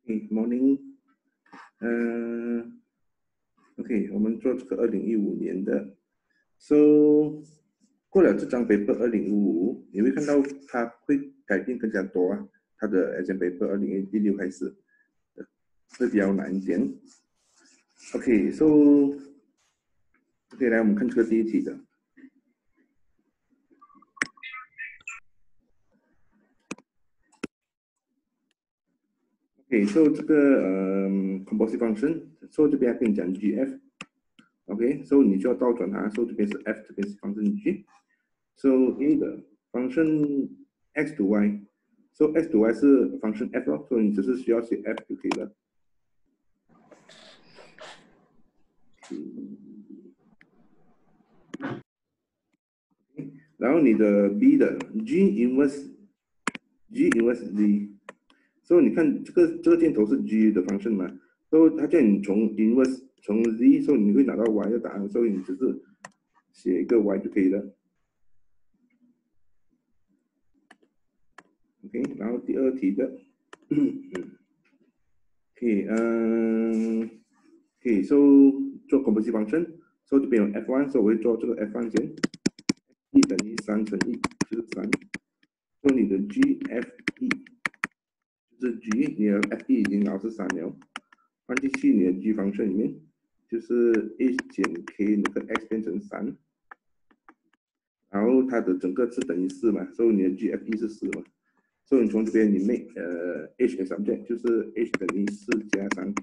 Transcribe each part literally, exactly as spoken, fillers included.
Good morning， 呃 ，OK， 我们做这个二零一五年的 ，So 过了这张 paper 二零一五，你会看到它会改变更加多啊，它的 exam paper 二零一六开始会比较难一点。OK，So， OK， 来我们看这个第一题的。OK， so 这个呃 composite function，so 这边跟你讲 G F。OK，so 你就要倒转它 ，so 这边是 F， 这边是 function G。So A 的 function x to y，so x to y 是 function f 咯，所以你只是需要写 f 就可以了。然后你的 B 的 G inverse G inverse Z，so 你看这个这个箭头是 G 的 function 嘛，所以它叫你从 inverse 从 Z， 所以你会拿到 y 的答案，所以你只是写一个 y 就可以了。OK， 然后第二题的 ，OK， 嗯 ，OK，so 做 composite function。So 这边有 f 一， 所以我会做这个 f 一 先，一等于三乘一就是三，所以你的 G F 一 就是 G， 你的 F 一 已经老是三了，放进去你的 G function 里面，就是 h 减 k 那个 x 变成三，然后它的整个是等于四嘛，所以你的 G F 一 是四嘛，所以你从这边你 make 呃 h 的 subject 就是 h 等于四加三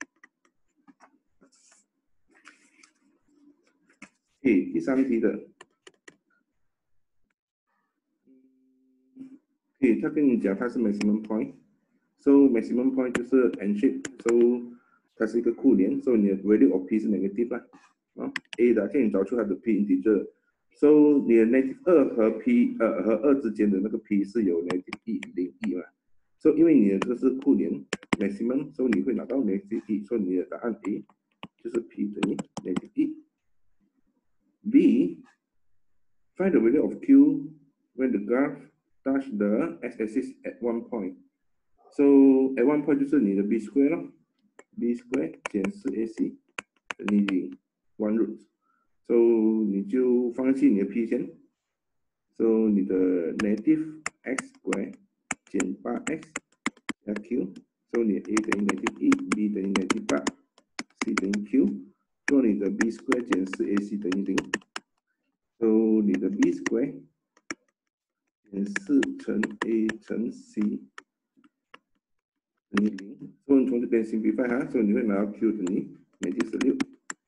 k。OK， 第三题的。OK， 他跟你讲它是 maximum point，so maximum point 就是 N shape，so 它是一个库联，所以你的 value of p 是 negative 啦，啊 ，A 的，现在你找出它的 p integer，so 你的 negative 二和 p 呃和二之间的那个 p 是有 negative 一零一嘛，so 因为你的这个是库联 maximum，so 你会拿到 negative 一，所以你的答案 A 就是 p 等于 negative 一。B find the value of q when the graph touch the x-axis at one point. So at one point 就是你的 b square 咯 ，b square 减四 ac 等于零 one root。So 你就放弃你的 p 先。So 你的 negative x square 减八 x 加 q。So 你的 a 等于 negative 一 ，b 等于 negative 八 ，c 等于 q。做你的 b square 减四 ac 等于零。So 你的 b square 减四乘 a 乘 c 等于零，所以你从这边 simplify 哈，所以你会拿到 q 等于 negative 十六。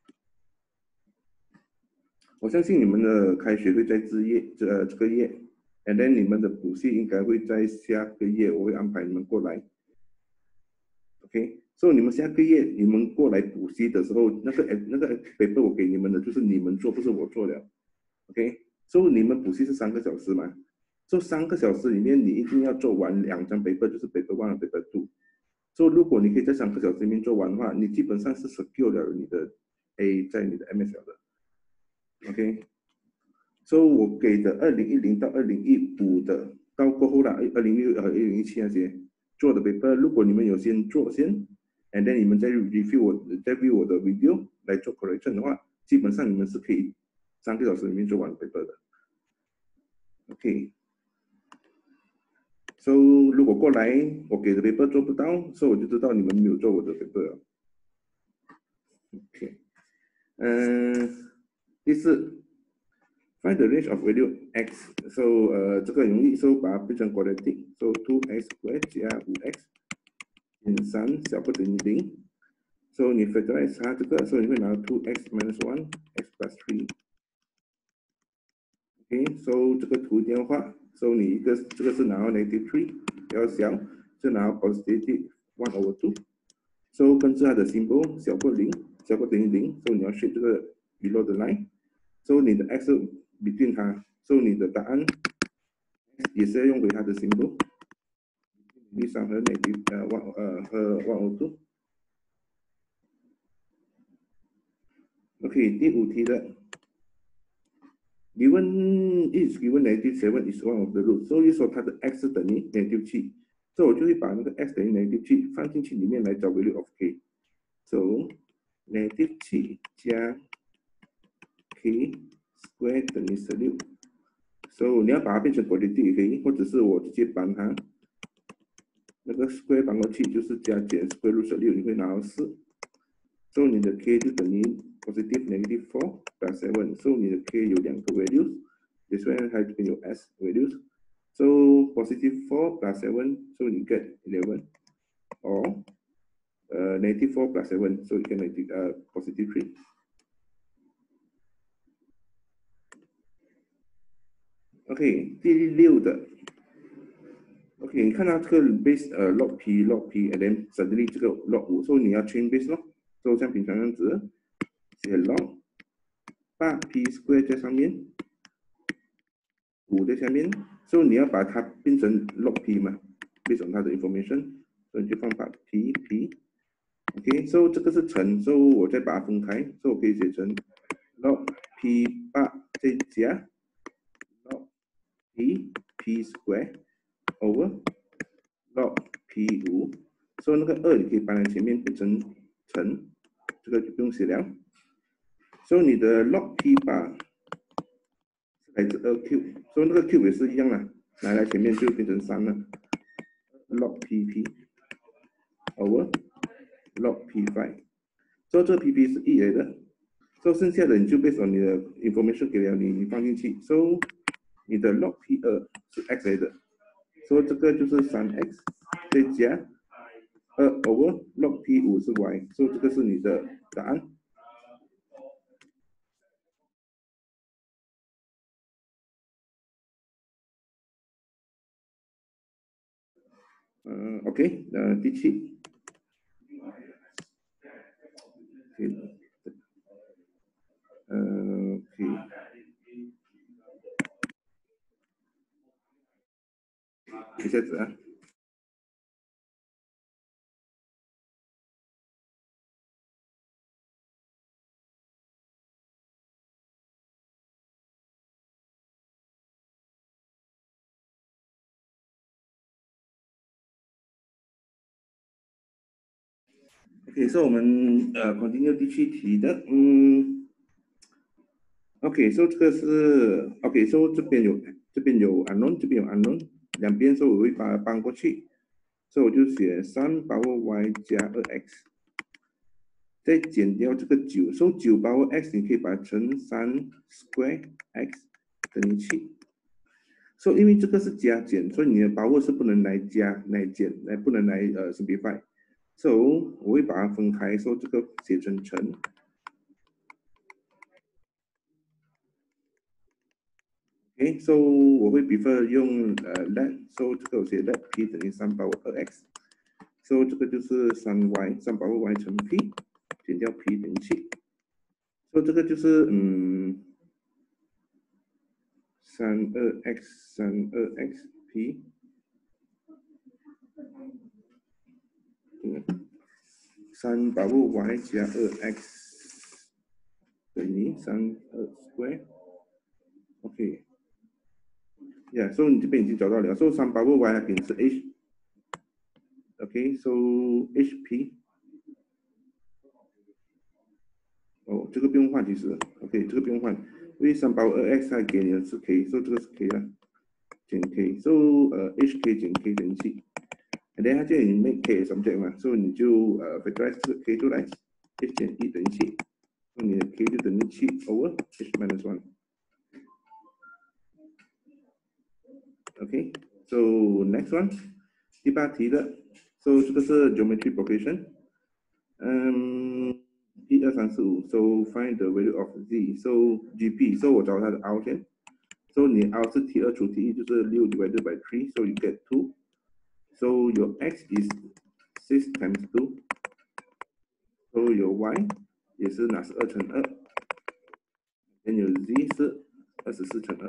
我相信你们的开学会在这页这、呃、这个月 ，and then 你们的补习应该会在下个月，我会安排你们过来。OK， 所、so、以你们下个月你们过来补习的时候，那个那个 paper 我给你们的就是你们做，不是我做的。OK， 所、so、以你们补习是三个小时嘛？这三个小时里面，你一定要做完两张 paper， 就是 paper one 和 paper two。所、so, 以如果你可以在三个小时里面做完的话，你基本上是 secure 了你的 A 在你的 M S L 的。OK， 所、so, 以我给的二零一零到二零一五的，到过后啦，二零一六和二零一七那些做的 paper， 如果你们有先做先 ，and then 你们再 review 我再 view 我的 video 来做 correction 的话，基本上你们是可以三个小时里面做完 paper 的。OK。So 如果过来我给的 paper 做不到，所、so、以我就知道你们没有做我的 paper 了。OK， 嗯、呃，第四 ，find the range of value x，so 呃这个容易，所、so、以把它变成 quadratic，so two x square 加五 x 减三小不等于零 ，so 你 factorize 它这个，所、so、以你会拿到 two x minus one x plus three。OK，so 这个图一定要画。So 你一个这个是拿到 negative three， 比较小，就拿到 positive one over two。So 跟着它的 symbol 小过零，小过等于零，所以你要选这个 below the line。So 你的 x between 它 ，so 你的答案也是要用回它的 symbol。第三和 negative 呃 one 呃和 one over two。OK， 第五题的。Given is given negative seven is one of the roots， 所以说它的 x 等于 negative 七所以我就会把那个 x 等于 negative 七放进去里面来找 value of k。So negative 七加 k square 等于十六。So 你要把它变成 quadratic 也可以，或者是我直接把它那个 square 搬过去，就是加减 square root 十六，你会拿到四。So 你的 k 就等于 positive negative four plus seven。So 你的 k 有两个 values，this one 它这边有 s values。So positive four plus seven，so you get eleven, or uh, negative four plus seven, so you get negative uh, positive three. OK， 第六的 ，OK， 你看到这个 base 呃 log p log p，and then suddenly 这个 log 五，所以你要 change base 咯，所以像平常这样子写 log 八 p square 在上面，五在下面，所以你要把它变成 log p 嘛 ，based on 它的 information， 所以你就放把 p p。OK， so 这个是乘， so 我再把它分开， so 我可以写成 log p 八再加 log p p square over log p 五， so 那个二你可以搬在前面变成乘，这个就不用写了。so 你的 log p 八来自二 cube， 所以那个 cube 也是一样啦，拿来前面就变成三了 ，log pp over log p 五， 所以这个 pp 是一来的，所以剩下的你就 based on 你的 information 给了你，你放进去，所以你的 log p 二是 x 来的，所以这个就是 三 x 再加二 over log p 五是 y， 所以这个是你的答案。嗯 ，OK， 呃，第七。呃 ，OK， 一下子啊。OK， 所以我们呃 continue 第七题的，嗯 ，OK， 所以这个是 OK， 所以这边有这边有 unknown， 这边有 unknown， 两边所以我会把它搬过去，所以我就写三 power y 加二 x， 再减掉这个九，所以九 power x 你可以把它乘三 square x 等于七，所以因为这个是加减，所以你的 power 是不能来加来减，来不能来呃 simplify。So 我会把它分开，说这个写成乘。OK， so 我会 prefer 用呃 let，so 这个我写 let p 等于三把握二 x，so 这个就是三 y， 三把握 y 乘 p， 减掉 p 等于七，so 这个就是嗯三二 x 三二 x p， 嗯，三把握 y 加二 x 等于三二 square，OK， 呀，所以你这边已经找到了，所以三把握 y 它给的是 h。OK，so hp， 哦，这个不用换，其实 ，OK， 这个不用换，因为三把握二 x 它给你的是 k， 所以这个是 k 了，减 k，so 呃 hk 减 k 等于七， and then 它叫你 make k subject 嘛，所以你就呃 factorize 这个 k 出来 ，h 减一等于七，所以你的 k 就等于七 over h minus one。OK，so next one， 第八题的 ，so 这个是 geometry progression， 嗯。一二三四五 ，so find the value of z，so gp，so 我找它的 r 先 ，so 你 r 是 t 二除 t 一就是六 divided by three，so you get two，so your x is six times two，so your y 也是拿是二乘二 ，then your z 是二十四乘二。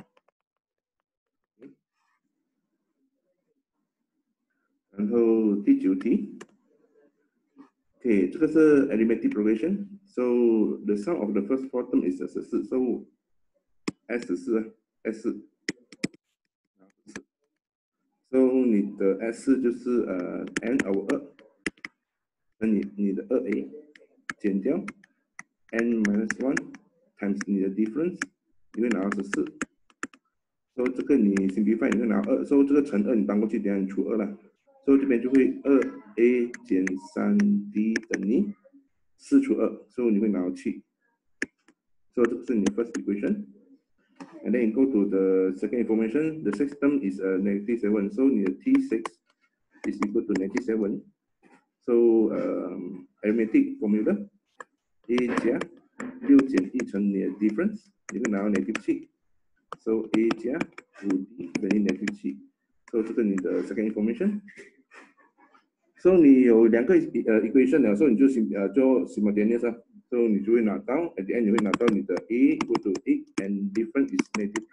然后第九题 ，OK， 这个是 arithmetic progression，so the sum of the first four term is 十四 ，so s 十四 s 四。 So 你的 S 就是呃 n over 二，那你你的二 a 减掉 n minus one times 你的 difference， 你会拿到十四。所以这个你 simplify 你会拿二，所以这个乘二你搬过去，等下你除二了，所以这边就会二 a 减三 d 等于四除二，所以你会拿到七。所以这个是你的 first equation。And then you go to the second information, the system is a negative seven, so 你的 t six is equal to negative seven. So um, arithmetic formula a 加六减一乘你的 difference， 你会拿到 negative 七。So a 加五 d 等于 negative 七。So 这个你的 second information。So 你有两个呃 equation 了，所以你就呃做 simultaneous 啊。So 你就会拿到 at the end 你会拿到你的 a equal to eight and difference is negative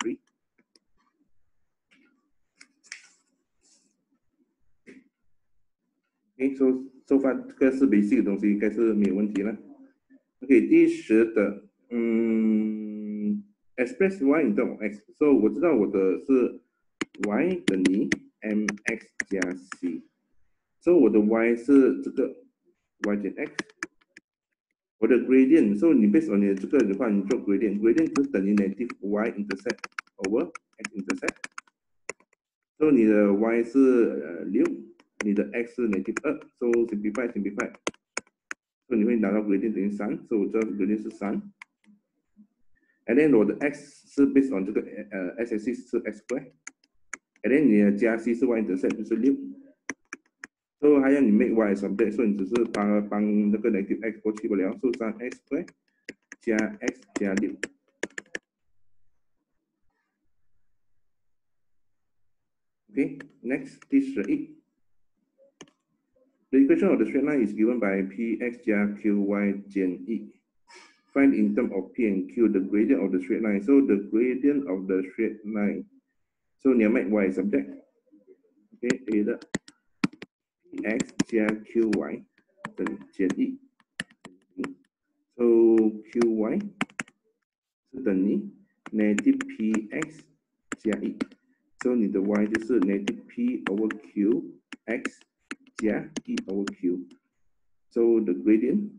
three。Okay, so so far 这个是 basic 的东西，应该是没有问题了。OK， 第十的，嗯 ，express y in terms of x， so 我知道我的是 y 等于 mx 加 c， so 我的 y 是这个 y 减 x， 我的 gradient， so 你 based on 你的这个的话，你做 gradient，gradient 就是等于 negative y intercept over x intercept， so 你的 y 是呃六，你的 x 是 negative 二 ，so simplify simplify。所以你会拿到 gradient 等于三，所以我知道 gradient 是三。And then 我的 x 是 based on 这个呃 x axis 是 x square，and then 你的加 c 是 y intercept 就是六。所以还要你 make y subject， 所以你只是帮帮那个 negative x 过去不了，所以三 x square 加 x 加六。Okay, next 第十一。The equation of the straight line is given by px 加 qy 减 e. Find in terms of p and q the gradient of the straight line. So the gradient of the straight line. So 你要 make y subject. Okay, A 的 px 加 qy 等于减 e. So qy 是等于 negative px 加 e. So 你的 y 就是 negative p over q x 加 e over q. So the gradient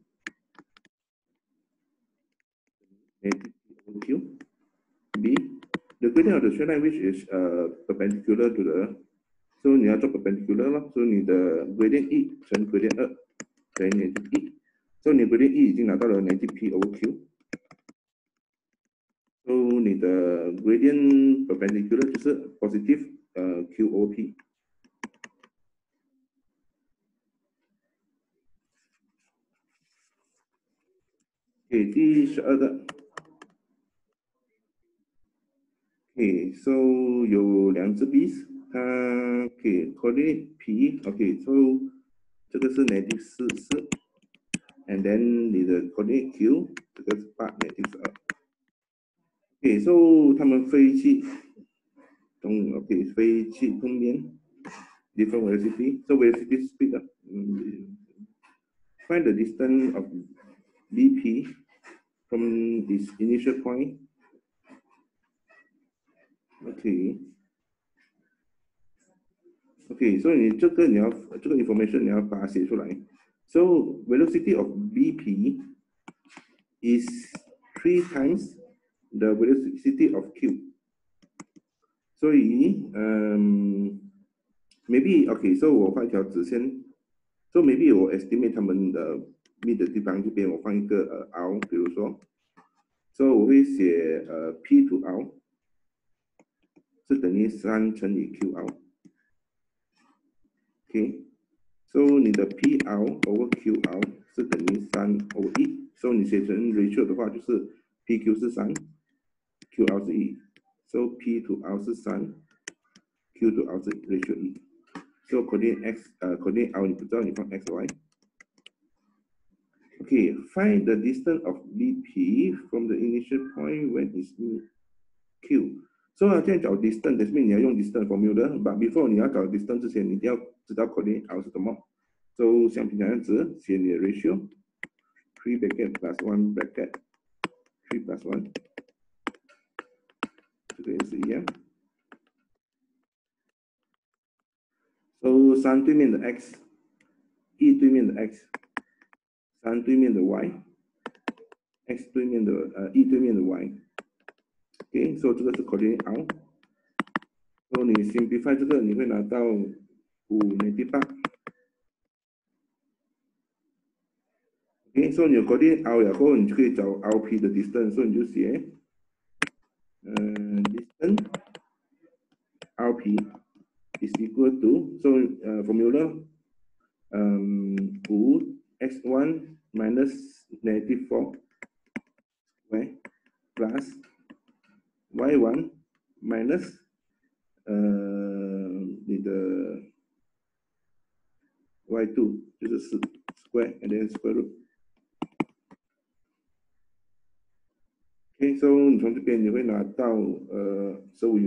negative p over q. B, the gradient of the straight line which is uh, perpendicular to the, so 你要做 perpendicular 咯，所以你的 gradient e 乘 gradient 二等于 negative e， 所以你 gradient e 已经拿到了 negative p over q， so 你的 gradient perpendicular 就是 positive 呃 q over p。OK， 第十二个。OK， so 有两只 bees， 它 OK coordinate p，OK，so 这个是 negative 四四 ，and then 你的 coordinate q， 这个是八 negative 十二。OK，so 它们飞去东 OK 飞去东边 ，different velocity，so velocity speed 啊，嗯 ，find the distance of bp from this initial point。OK。OK， 所以你这个你要这个 information 你要把它写出来。So velocity of B P is three times the velocity of Q。所以，嗯 ，maybe OK，so 我画一条直线。So maybe 我 estimate 他们的 mid 的地方这边我放一个呃 R， 比如说 ，so 我会写呃 P to R 是等于三乘以 Q R。OK。So 你的 P R over Q R 是等于三 over 一，所以你写成 ratio 的话就是 P Q 是三 ，Q R 是一，所以 P to R 是三 ，Q to R 是 ratio 一。So coordinate x 呃 coordinate R 你不知道你放 x y。Okay, find the distance of B P from the initial point when it's Q。所以现在找 distance， that means 你要用 distance formula。But before 你要找 distance 之前，你一定要知道 coordinate R 是什么。So 像平常样子写你的 ratio，three bracket plus one bracket，three plus one， 这个也是一样。 So 三对面的 x， 一对面的 x， 三对面的 y，x 对面的呃一对面的 y。OK， 所以这个是 coordinate out。所以你 simplify 这个，你会拿到五 negative 八。OK， 所以你有 coordinate out 了过后，你就可以找 R P 的 distance， 所以你就写，嗯、呃、，distance R P is equal to， so 呃 formula， 嗯、um, 五 x one minus negative four square plus y one minus 呃你的 y two 就是四 square and then square root。OK， so 你从这边你会拿到呃十五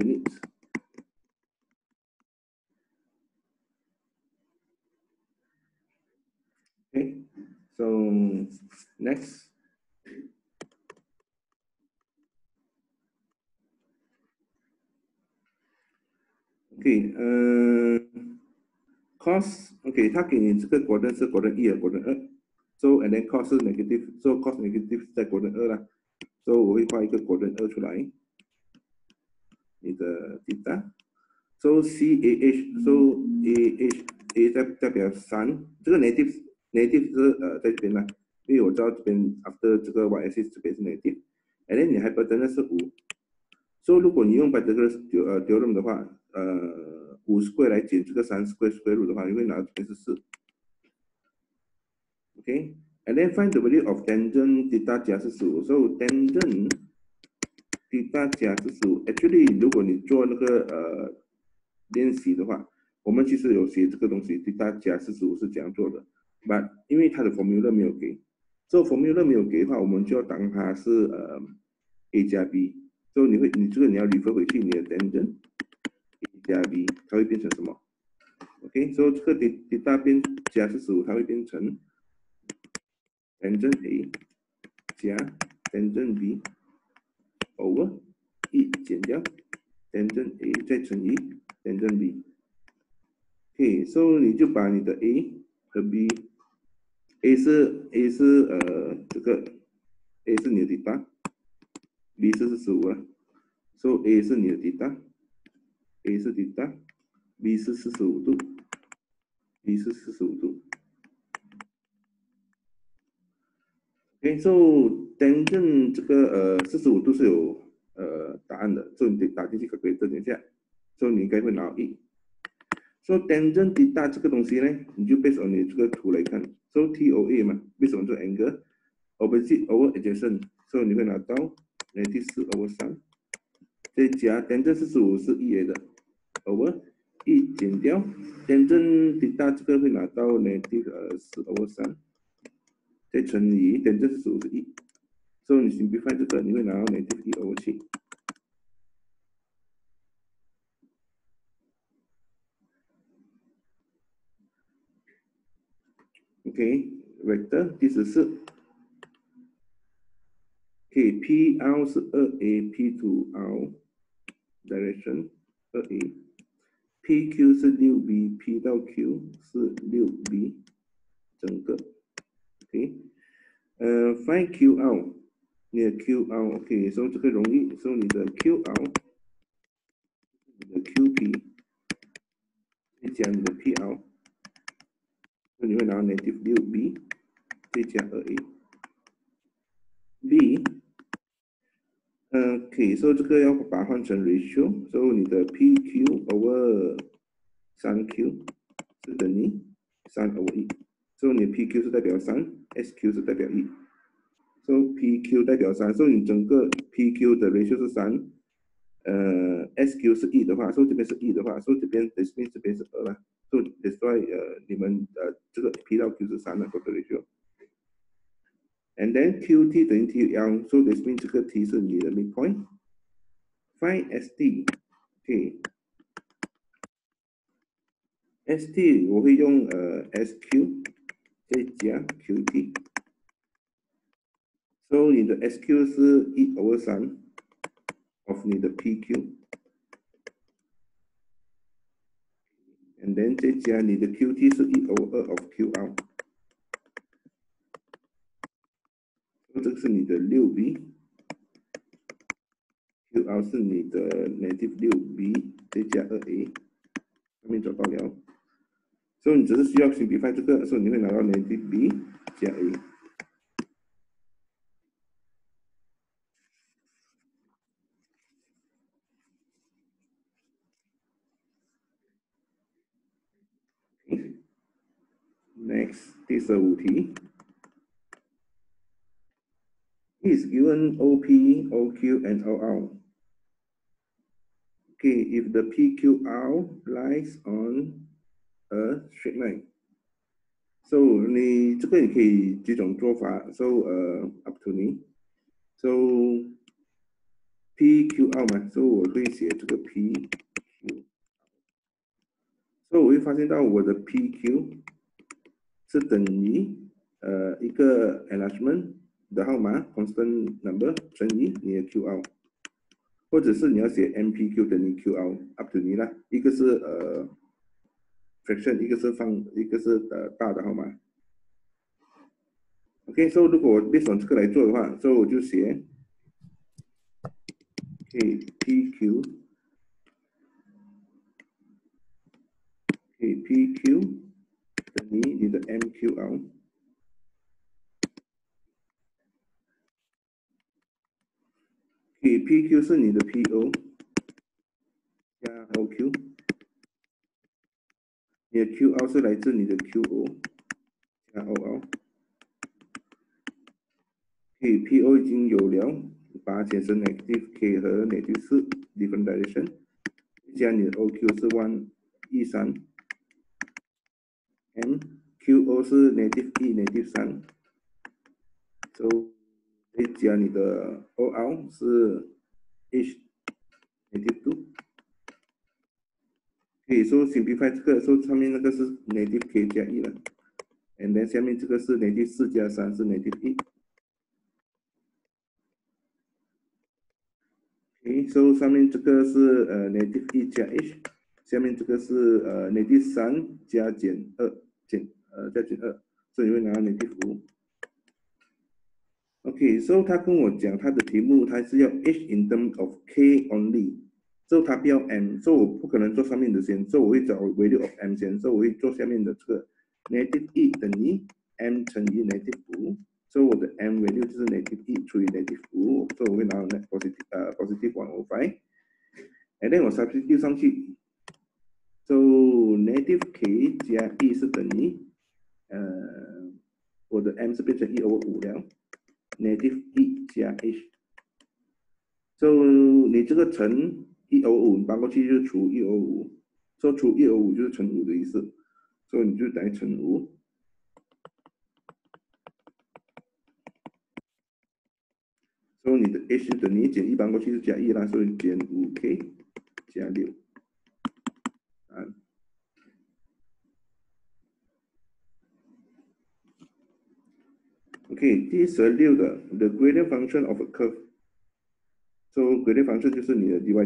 units。OK， so next。OK， 呃 ，cos，OK， 它给你这个果断是果断一和果断二 ，so and then cos 是 negative，so cos negative 在果断二啦 ，so 我会画一个果断二出来，你的 theta，so C A H，so A H A 代代表三，这个 negative negative 是呃在这边啦，因为我知道这边 after 这个 y axis 这边是 negative，and then 你 hypotenuse 是五。So 如果你用 Pythagoras 呃 theorem 的话，呃，五 square 来减这个三 square square root 的话，你会拿到这边是四。OK，and then find the value of tangent theta 加四十五。So tangent theta 加四十五 ，actually 如果你做那个呃练习的话，我们其实有写这个东西 theta 加四十五是怎样做的。But 因为它的 formula 没有给，所以 formula 没有给的话，我们就要当它是呃 a 加 b。所以你会，你这个你要 refer 回去你的 tangent a 加 b， 它会变成什么 ？OK， 所以这个 theta 变加四十五，它会变成 tangent a 加 tangent b over 一减掉 tangent a 再乘以 tangent b。OK， 所以你就把你的 a 和 b，a 是 a 是呃这个 a 是你的 theta，b 是四十五啊，所以 a 是你的 theta。A 是 theta，B 是四十五度 ，B 是四十五度。OK，so tangent 这个呃四十五度是有呃答案的，所以你得打进去calculator等一下，所以你应该会拿到一。So tangent theta 这个东西呢，你就 based on 你这个图来看，so T O A 嘛 ，based on 这个 angle，opposite over adjacent，所以你会拿到 negative 四 over 三，再加 tangent 四十五是一来的 over。一减掉 tangent theta 这个会拿到 negative 呃四 over 三，再乘以 tangent 四十五是一，所以你 simplify 这个你会拿到 negative 一 over 七。OK， vector 第十四。OK， P L 是二 A，P to L direction 二 A。P Q 是六 B，P 到 Q 是六 B， 整个 ，OK， 呃 ，find Q L， 你的 Q L，OK， 所以这个容易，所以你的 Q L， 你的 Q P， 再加你的 P L， 所以你会拿到 negative 六 B， 再加二 A，B， 呃，可以，所以这个要把它换成 ratio， 所以你的 P Q over 三 Q 是等于三 over 一，所以你的 P Q 是代表三 ，S Q 是代表一，所以 P Q 代表三，所以你整个 P Q 的 ratio 是三，呃 ，S Q 是一的话，所以这边是一的话，所以这边 this means 这边是二啦，所以 that's why 呃你们呃这个 P 到 Q 是三的 total ratio。And then Q T 等于 T L，so this means 这个 T 是你的 midpoint。Find S T，OK，S T 我会用呃 S Q 再加 Q T，so 你的 S Q 是一 over 三 of 你的 P Q，and ，and then 再加你的 Q T 是一 over 二 of Q out， 这个是你的六 B。Q out 是你的 negative 六 B， 再加二 A， 上面找到了，所以你只是需要 simplify 这个，所以你会拿到 negative B 加 A。Next 第十五题 is given O P, O Q, and O L。Okay, if the P Q R lies on a straight line. So 你这个也可以几种做法 ，so 呃、uh, up to 你。So P Q R 嘛 ，so 我会写这个 P Q。So 我会发现到我的 P Q 是等于呃一个 enlargement 的号码 constant number 乘以你的 Q R， 或者是你要写 M P Q 等于 Q R，up to 你啦。一个是呃 fraction， 一个是方，一个是呃大的号码。OK， 所以如果我 based on 这个来做的话，所以我就写 OK P Q OK P Q 等于你的 M Q R。OK P Q 是你的 P O 加 O Q， 你的 Q R 是来自你的 Q O 加 O L。OK P O 已经有了，把它减成 negative K 和 negative 四 different direction， 加你的 O Q 是 one 一三 ，M Q O 是 negative 一 negative 三 ，so 再加你的 O L 是 H negative two。可以说 simplify 这个，说上面那个是 negative K 加一了 ，and then 下面这个是 negative 四加三是 negative 一。OK， so 上面这个是呃 negative 一加 H， 下面这个是呃 negative 三加减二减呃加减二，所以你会拿到 negative 五。OK，so 他跟我讲他的题目，他是要 H in terms of K only，so 他不要 M，so 我不可能做上面的先，so 我会找 value of M 先，so 我会做下面的这个 negative 一等于 M 乘以 negative 五。所以我的 M value 就是 negative 一除以 negative 五，所以我会拿到 positive 呃 positive one over five。and then 我 substitute 上去 ，so negative K 加一是等于呃我的 M 是变成一 over 五了 ，negative 一加 H。so 你这个乘一 over 五搬过去就是除一 over 五，所以除一 over 五就是乘五的意思，所以你就等于乘五。所以你的 H 等于减一搬过去是加一啦，所以减五 K 加六。啊 OK， 第十六的 the gradient function of a curve。So gradient function 就是你的 dy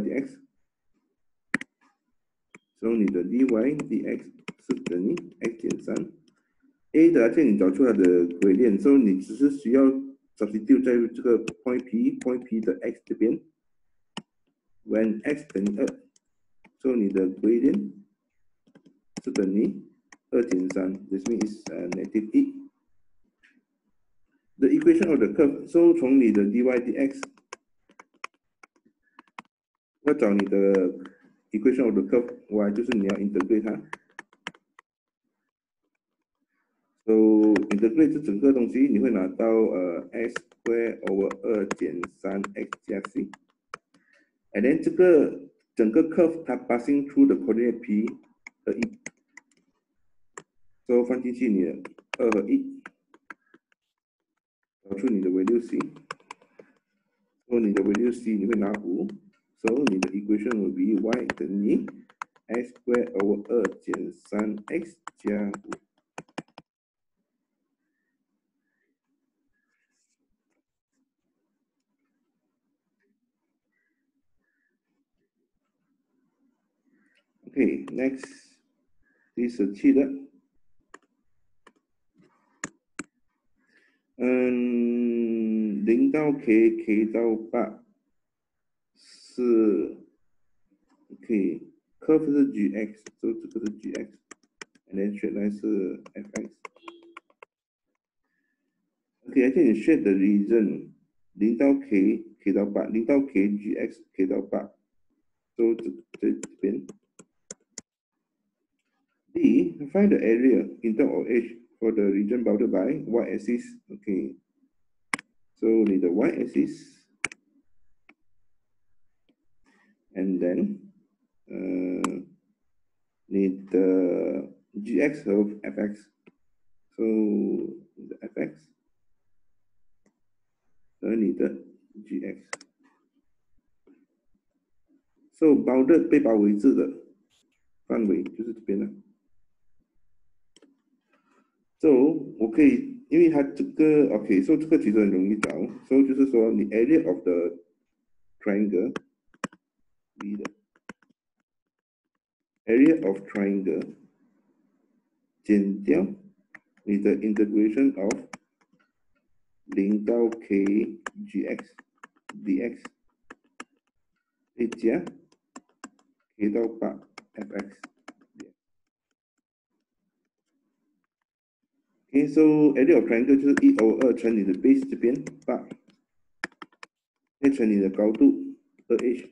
dx。So 你的 dy dx 是等于 x 减三。A 的这你找出它的 gradient，so 你只是需要 substitute 在这个 point P，point P 的 x 这边。When x 等于二 ，so 你的 gradient 是等于二减三 ，this means uh, negative 一。The equation of the curve， so 从你的 dy dx 要找你的 equation of the curve y， 就是你要 integrate 它。So integrate 这整个东西，你会拿到呃 x square over 二减三 x 加 c。And then 这个整个 curve 它 passing through the coordinate p 和一 ，so 放进去你的二和一，找出你的 value c。So 你的 value c 你会拿五 ，so 你的 equation will be y 等于 x square over 二减三 x 加五。Okay, next 第十七的，嗯，零到 k，k 到八是 OK，curve 是 gx，就这个是 gx，and then straight line 是 fx。OK， 而且你 shade 的 region 零到 k，k 到八，零到 k，gx，k 到八，就这这这边。D, find the area in terms of h for the region bounded by y-axis. Okay, so need the y-axis, and then uh, need the gx of fx. So the fx, so need the gx. So bounded 被包围住的范围就是这边了。So 我可以，因为它这个 OK，so 这个其实很容易找。So 就是说你 area of the triangle B 的 area of triangle 减掉你的 integration of 零到 k gx dx 再加 k 到八 fx。OK， so area of triangle 就是一 over 二乘你的 base 这边八，再乘你的高度二 h，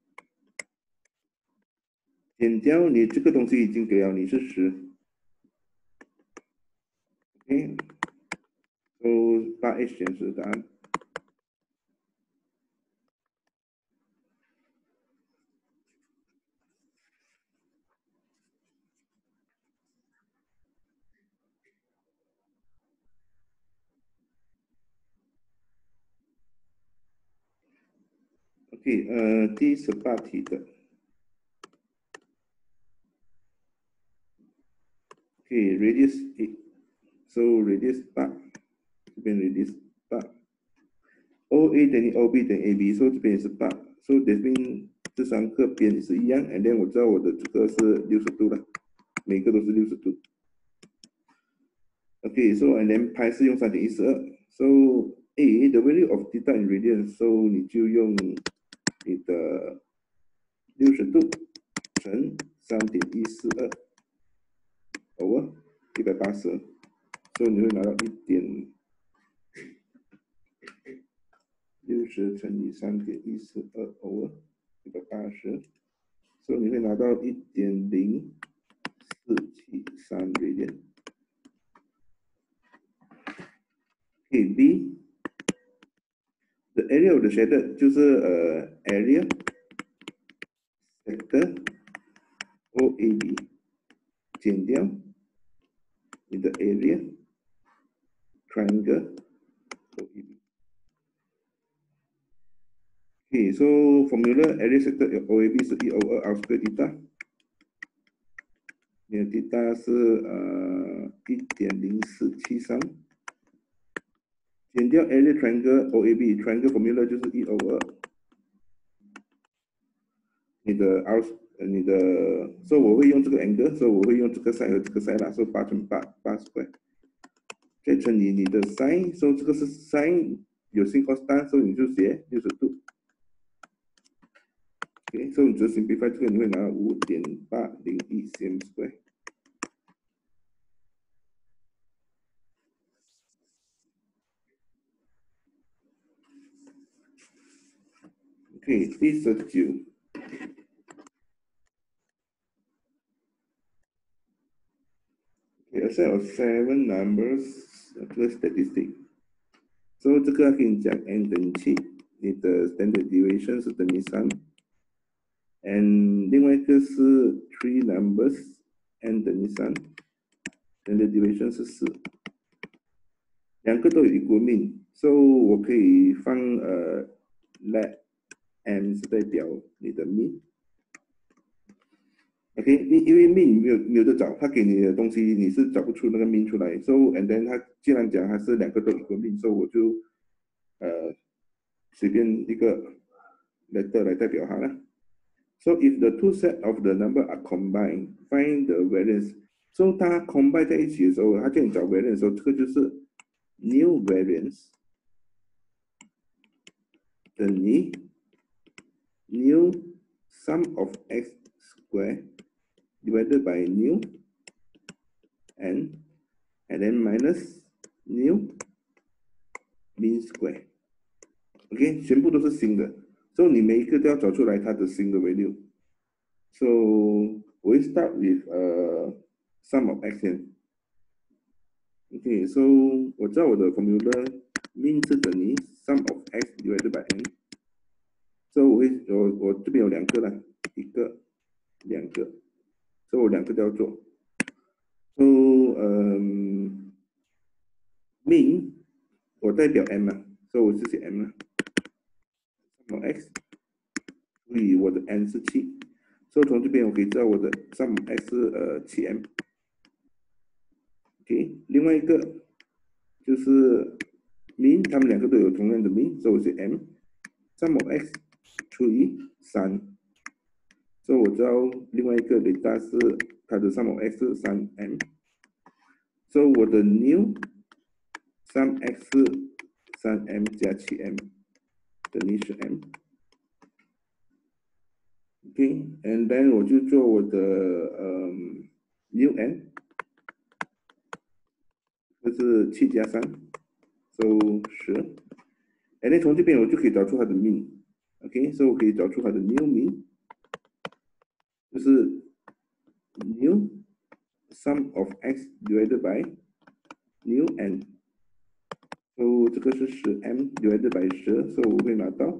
减掉你这个东西已经给了你是十 ，OK， so 八 h 减十答案。OK， 呃，第十八题的。OK， radius eight，so radius 八，这边 radius 八 ，O A 等于 O B 等于 A B，so 这边也是八 ，so 这边这三个边也是一样 ，and then 我知道我的这个是六十度了，每个都是六十度。OK，so and then 派是用三点一四二 ，so A the value of theta in radians，so 你就用你的六十度乘三点一四二 over 一百八十，所以你会拿到一点六十乘以三点一四二 over 一百八十，所以你会拿到一点零四七三 radian。OK B。The area of the shaded 就是呃 area sector O A B 减掉你的 area triangle O A B。Okay, so formula area sector O A B 是一 over r square theta， 你的 theta 是呃一点零四七三，减掉 area triangle O A B，triangle formula 就是一 over 你的 r 你的，所以我会用这个 angle， 所以我会用这个 side 和这个 side 啦，所以八乘八八 square， 再乘以你的 sin， 所以这个是 sin 有 sin cos， 所以你就写六十度。OK， 所以你只 simplify 这个，你会拿到五点八零一 cm square。OK， 第十九。Okay, a set of seven numbers plus statistic。所以这个跟你讲 n 等于七，你的 standard deviation 是等于三。and 另外一个是 three numbers n 等于三 ，standard deviation 是四。两个都有 equal mean， 所以我可以放呃 let m 是代表你的 mean。OK， 你因为 mean 没有没有得找，他给你的东西你是找不出那个 mean 出来。So and then 他既然讲它是两个都 equal mean， 所以我就呃随便一个 letter 来代表它了。So if the two set of the number are combined, find the variance 所以它 combine 在一起的时候，它叫你找 variance 的时候，这个就是 new variance 等于 new sum of x square divided by new n and then minus new mean square。OK， 全部都是新的，所以你每一个都要找出来它的新的 value。So we start with uh sum of x n。OK， so 我知道我的 formula mean 是等于 sum of x divided by n。So 我会我我这边有两个啦，一个、两个，所以我两个都要做。So 嗯、um, mean 我代表 m 啊，所以我是写 m 啊。sum of x 除以我的 n 是七。所以从这边我可以知道我的 sum of x 是呃 七 m。OK， 另外一个就是 mean， 它们两个都有同样的 mean， 所以我是 m sum of x 除以三。所以我知道另外一个 data 是它的 sum of x 是三 m。所以我的 new sum x 是三 m 加七 m 等于是 m。OK，and then 我就做我的呃 new n。这是七加三 ，so 十。and then 从这边我就可以找出它的 mean，OK， 所以我可以找出它的 new mean， 就是 new sum of x divided by new n， 所以这个是十 m divided by 十，所以我会拿到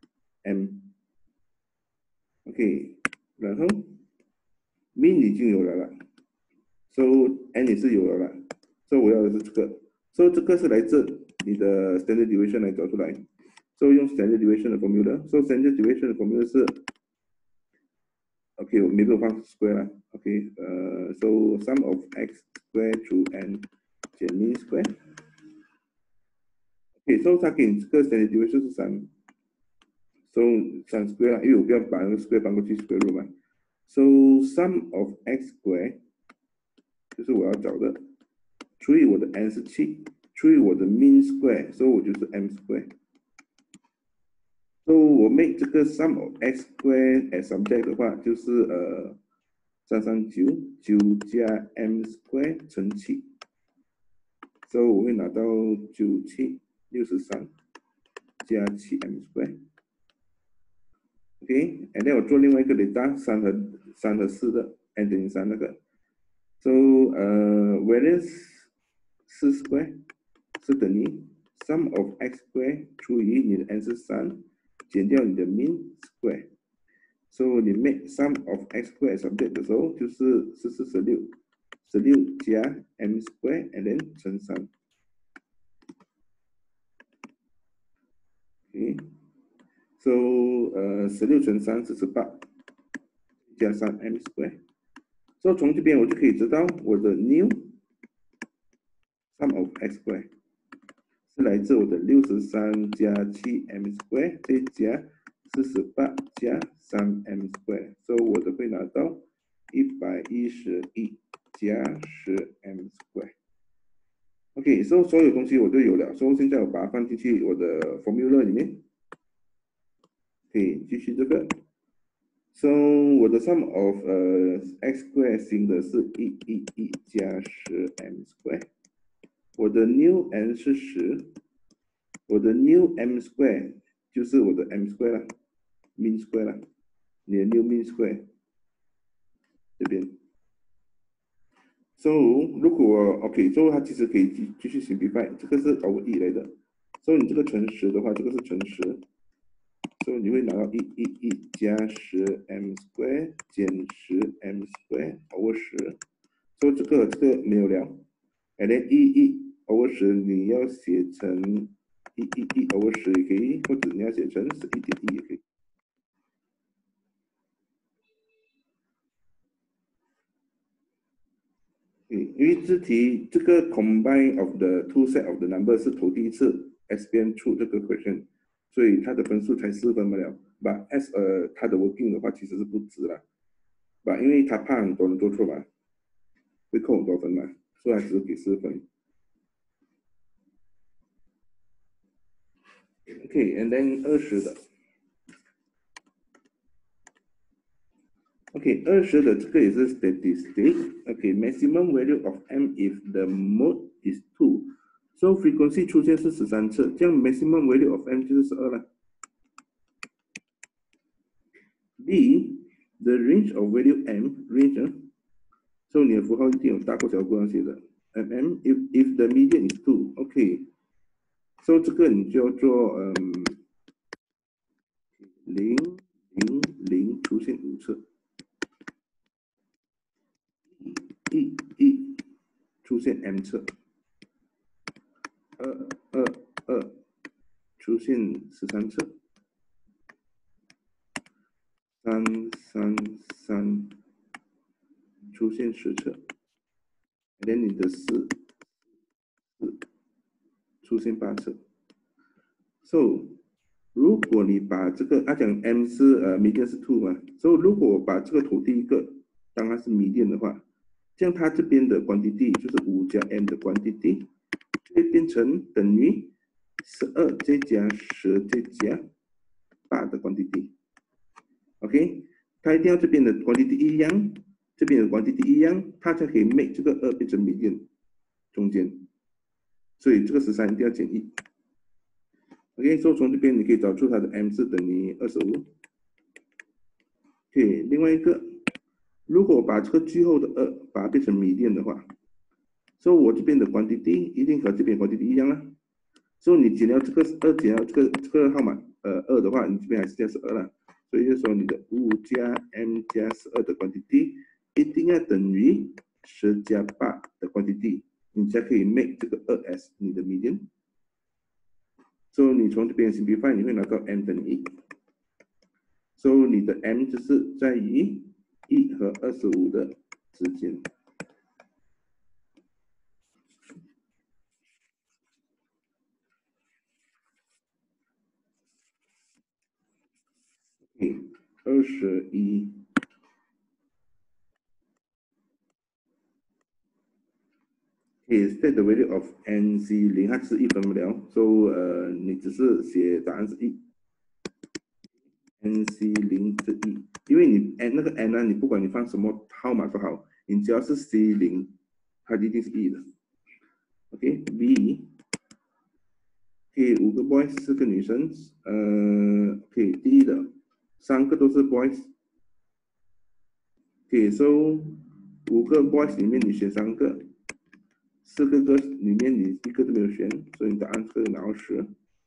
m，OK， 然后 mean 已经有了了 ，so n 也是有了了。所以我要的是这个，所以这个是来自你的 standard deviation 来找出来，所以用 standard deviation 的 formula， 所以 standard deviation 的 formula 是 ，OK， 我没有放 square 啦 ，OK， 呃 ，so sum of x square 除 n 减 mean square，OK， 所以它给你这个 standard deviation 是三 ，so 三 square 啦，因为我不要把那个 square 搬过去 square root 嘛 ，so sum of x square 就是我要找的。除以我的 n 是七，除以我的 mean square， 所以我就是 m square。所以我 make 这个 sum of x square as subject 的话，就是呃三三九九加 m square 乘七，所以我会拿到九七六十三加七 m square。OK，and then 我做另外一个 data 三和三和四的 n 等于三那个。So 呃 variance 四 square 是等于 sum of x square 除以你的 n 是三，减掉你的 mean square。So 你 make sum of x square subject 的时候，就是四四十六，十六加 m square and then 乘三。OK， so 呃十六乘三是十八，加上 m square。所以从这边我就可以知道我的 new sum of x square 是来自我的六十三加七 m square 再加四十八加三 m square， 所以我的会拿到一百一十一加十 m square。OK， 所以所有东西我都有了，所以现在我把它放进去我的 formula 里面。可以继续这个。So 我的 sum of 呃 x square 新的是一一一加十 m square， 我的 new n 是十，我的 new m square 就是我的 m square 啦 ，mean square 啦，你的 new mean square 这边。So 如果 OK， so 它其实可以继继续 simplify， 这个是 over 一来的。So 你这个乘十的话，这个是乘十。所以你会拿到一一一加十 m square 减十 m square over 十，所以这个这个没有了。and then 一一 over 十你要写成一一一 over 十也可以，或者你要写成十一点一也可以。因为这题这个 combine of the two set of the number 是头第一次 S B M 出这个 question， 所以它的分数才四分不了。But as 呃它的 working 的话其实是不值啦。But 因为他怕很多人做错嘛。 会扣很多分嘛，所以还只是给四分。OK，and then 二十的。OK， 二十的这个也是 statistic。OK，maximum value of m if the mode is two。So frequency 出现是十三次，这样 maximum value of m 就是十二了。B，the range of value m range 啊 ，so 你的符号一定有大过小过那些的。mm if if the median is two，OK，so 这个你就要做嗯零零零出现五次。一一出现 m 次，二二二出现十三次，三三三出现十次，连你的四四出现八次。So 如果你把这个，他、啊、讲 m 是呃 median 是 two 嘛 ，so 如果我把这个头第一个当它是 median 的话，这样它这边的 quantity 就是五加 m 的 quantity 会变成等于十二再加十再加八的 quantity。OK， 它一定要这边的 quantity 一样，这边的 quantity 一样，它才可以 make 这个二变成 median 中间。所以这个十三一定要减一。OK， 所以从这边你可以找出它的 m 是等于二十五。OK， 另外一个。如果我把这个最后的二把它变成 median 的话，所以我这边的 quantity 一定和这边 quantity 一样啦。所以你减掉这个二减掉这个这个号码呃二的话，你这边还是加十二啦。所以就说你的五加 m 加十二的 quantity 一定要等于十加八的 quantity， 你才可以 make 这个二 as 你的 median。所以你从这边 simplify 你会拿到 m 等于一。所以你的 m 就是在于一和二十五的之间。OK， 二十一。Okay， state the value of n c 零，它是一分不了，所以呃，你只是写答案是一。n c 零是一，因为你 n 那个 n 呢，你不管你放什么号码都好，你只要是 c 零，它一定是一的。OK，B， OK， 五个 boys， 四个女生，呃 ，OK， 第一的三个都是 boys。OK，so 五个 boys 里面你选三个，四个 girls 里面你一个都没有选，所以你答案是拿到十。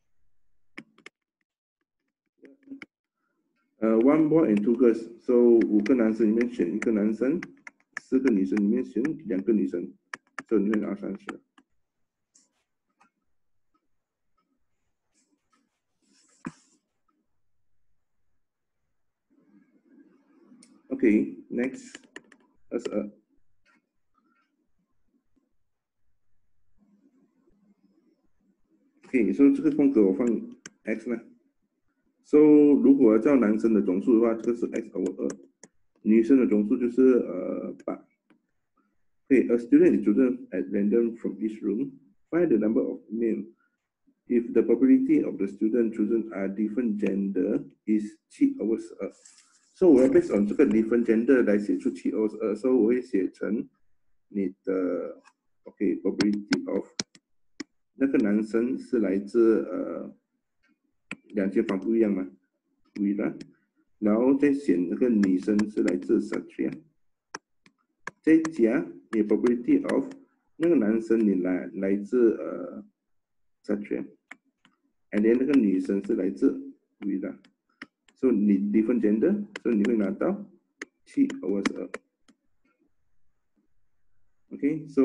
呃 ，one boy and two girls，so 五个男生里面选一个男生，四个女生里面选两个女生，所以你会拿三十。OK，next， 二十二。OK，所以这个空格我放 x 呢。So 如果叫男生的总数的话，这个是 x over 二，女生的总数就是呃八。Okay，a student is chosen at random from each room. Find the number of male. If the probability of the student chosen are different gender is 七 over 十二。So 我要 based on 这个 different gender 来写出七 over 十二，所以我会写成你的 OK probability of 那个男生是来自呃两间房不一样嘛 ，Vira， 然后再选那个女生是来自 Satria， 再加你 probability of 那个男生你来来自呃 Satria，and then 那个女生是来自 Vira， 所以你 different gender， 所以你会拿到七 over 十二。OK，so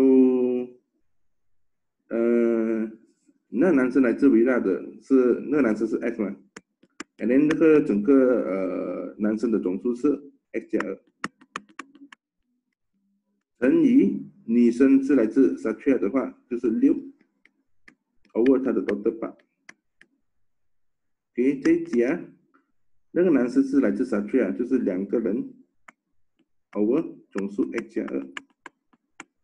呃。那男生来自维纳的是那个男生是 x 嘛 ，and then 那个整个呃男生的总数是 x 加二，乘以女生是来自 Satria 的话就是六 ，over 它的 total 八。OK， 再加那个男生是来自 Satria， 就是两个人 over 总数 x 加二。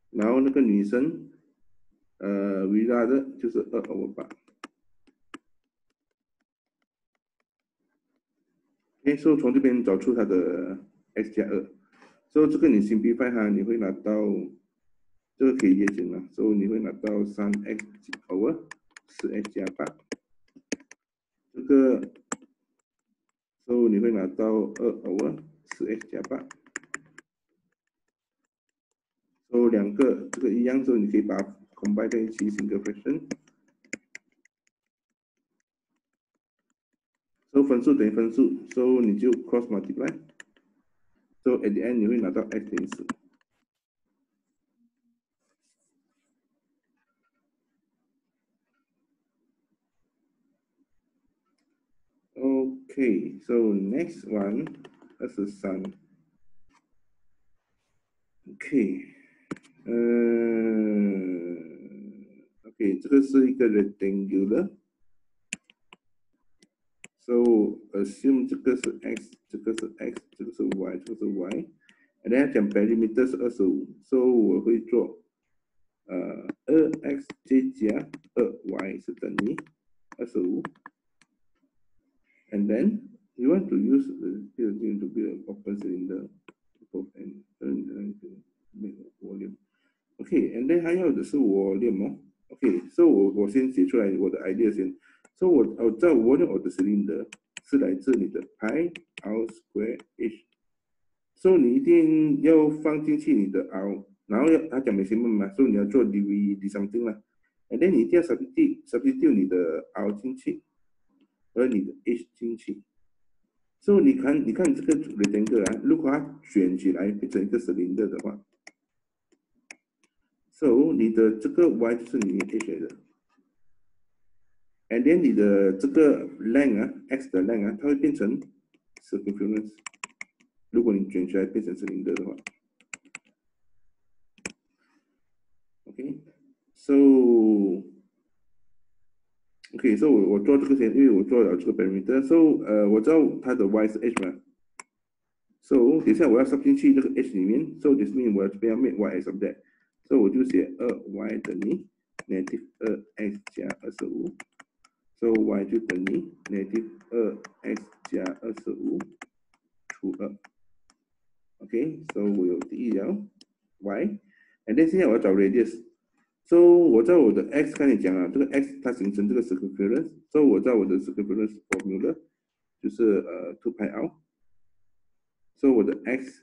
然后那个女生，呃 ，Villa 的就是二 over 八。OK，所以从这边找出它的 x 加二，所以这个你 simplify 它，你会拿到这个可以列进了，所以你会拿到三 x over 四 x 加八，这个，所以你会拿到二 over 四 x 加八，所以两个这个一样，所以你可以把它 combine 在一起 single fraction， 所以分数等于分数，所以你就 cross multiply， 所以 at the end 你会拿到 x 等于四。Okay, so next one, 二十三。Okay， 呃 ，OK， 这个是一个 rectangular，so assume 这个是 x， 这个是 x， 这个是 y， 这个是 y，and then 讲 perimeter 是二十五 ，so 我会做呃二 x 再加二 y 是等于二十五 ，and then you want to use the building to be an open cylinder both and make a volume。OK，and then 还有的是 volume 哦。OK，so 我我先写出来我的 idea 先。So 我我知道 volume of the cylinder 是来自你的 pi r square h。So 你一定要放进去你的 r， 然后要他讲 maximum 嘛，所以你要做 dv d something 啦。And then 你一定要 substitute substitute 你的 r 进去，和你的 h 进去。So 你看你看这个 rectangle 啊，如果它卷起来变成一个 cylinder 的话。So 你的这个 y 就是你的 h 来的 ，and then 你的这个 length 啊 ，x 的 length 啊，它会变成 circumference。如果你卷起来变成 cylinder 的话 ，OK，so OK，so 我我做这个先，因为我做了这个 perimeter，so 呃我知道它的 y 是 h 嘛，so 等一下我要 sub 进去这个 h 里面 ，so this mean 我要这边要 make y as of that，so 我就写二 y 等于 negative 二 x 加二十五。So y 就等于 negative 二 x 加二十五除二。OK，so 我有第一条 y，and then 现在我要找 radius。So 我知道我的 x 刚才讲了，这个 x 它形成这个 circumference，so 我知道我的 circumference formula 就是呃 two pi r。So 我的 x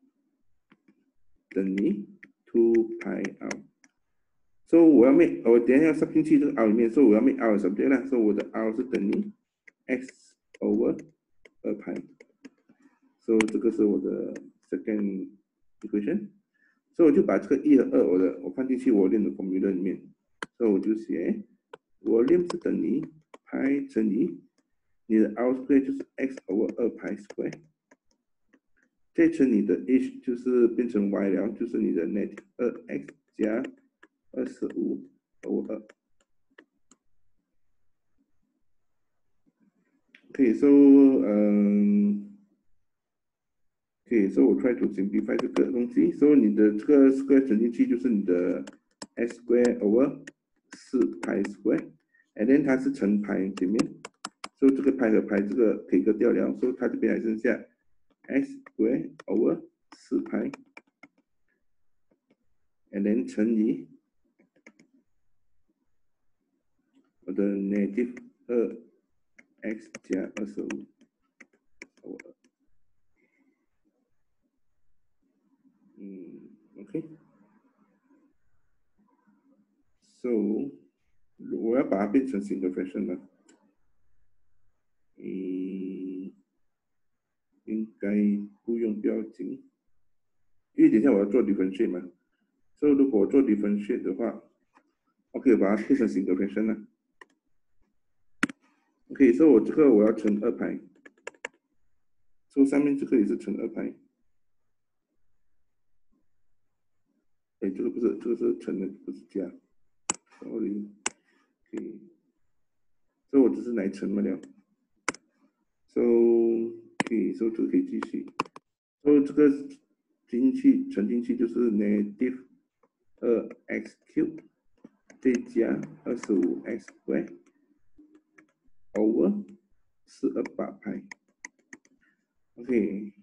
等于 two pi r。So 我要 make， 我等一下要 sub 进去这个 r 里面，所以我要 make r subject 啦，所以我的 r 是等于 x over 二 pi。So 这个是我的 second equation。所以我就把这个一和二我的我放进去我练的 formula 里面。所以我就写 volume 是等于 pi 乘以你的 r square 就是 x over 二 pi square， 再乘你的 h 就是变成 y 了，就是你的 net 二 x 加二十五 over 二。OK，so 嗯。OK， 所以我 try to simplify 这个东西，所以你的这个 square 乘进去就是你的 x square over 四 pi square，and then 它是乘 pi 前面，所以这个 pi 和 pi 这个可以割掉了，所以它这边还剩下 x square over 四 pi，and then 乘以我的 negative 二 x 加二十五 over 二。嗯 ，OK。So 我要把它变成 single fraction 了。嗯，应该不用标紧，因为等一下我要做 differentiate 嘛，所以如果我做 differentiate 的话 ，OK， 把它变成 single fraction 了。OK， 所以我这个我要乘二排，所以上面这个也是乘二排。哎，这个不是，这个是乘的，不是加。Sorry， OK， 所以我只是来乘嘛了。So OK， 所以这个可以继续。所以这个进去乘进去就是 negative 二 x cube 再加二十五 x square over 四二八派。OK，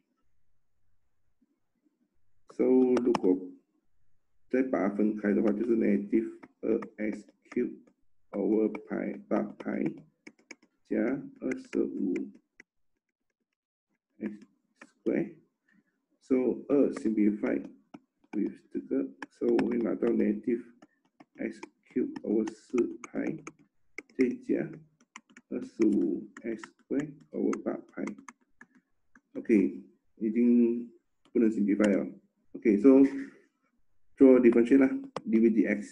so 如果再把它分开的话，就是 negative 二 x cube over 派八派加二十五 x square。So 二 simplify with 这个 ，so 我会拿到 negative x cube over 四派再加二十五 x square over 八派。OK， 已经不能 simplify 了。OK，so、okay, 做 differentiate 啦 ，dv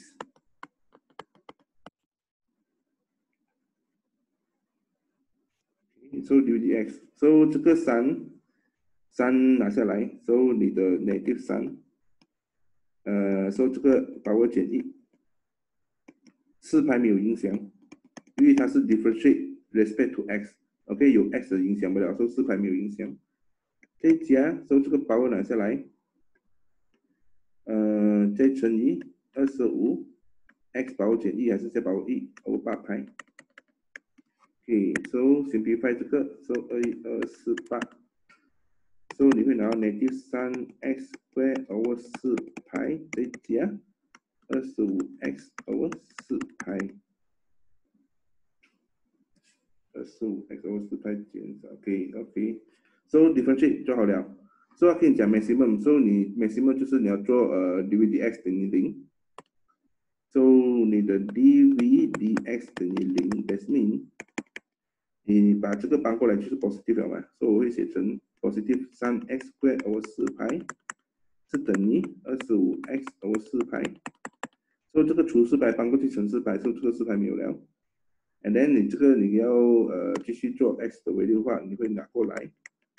dx。So dv dx，so 这个三三拿下来 ，so 你的 negative 三，呃 ，so 这个把握减一，四派没有影响，因为它是 differentiate respect to x，OK， 有 x 的影响不了，所以四派没有影响。再加 ，so 这个把握拿下来，呃，再乘以二十五 ，x 把握减一还是再把握一 over 八派。OK，so simplify 这个 ，so 二一二四八。So 你会拿到 negative 三 x square over 四派再加二十五 x over 四派，二十五 x over 四派减少 ，OK OK。So differentiate 做好了。So 可以讲 maximum，so 你 maximum 就是你要做呃 dv dx 等于零。So 你的 dv dx 等于零 ，that means 你把这个搬过来就是 positive 了嘛，所以我会写成 positive 三 x square over 四派是等于二十五 x over 四派，所以这个除四派搬过去乘四派，所以这个四派没有了。And then 你这个你要呃继续做 x 的维度的话，你会拿过来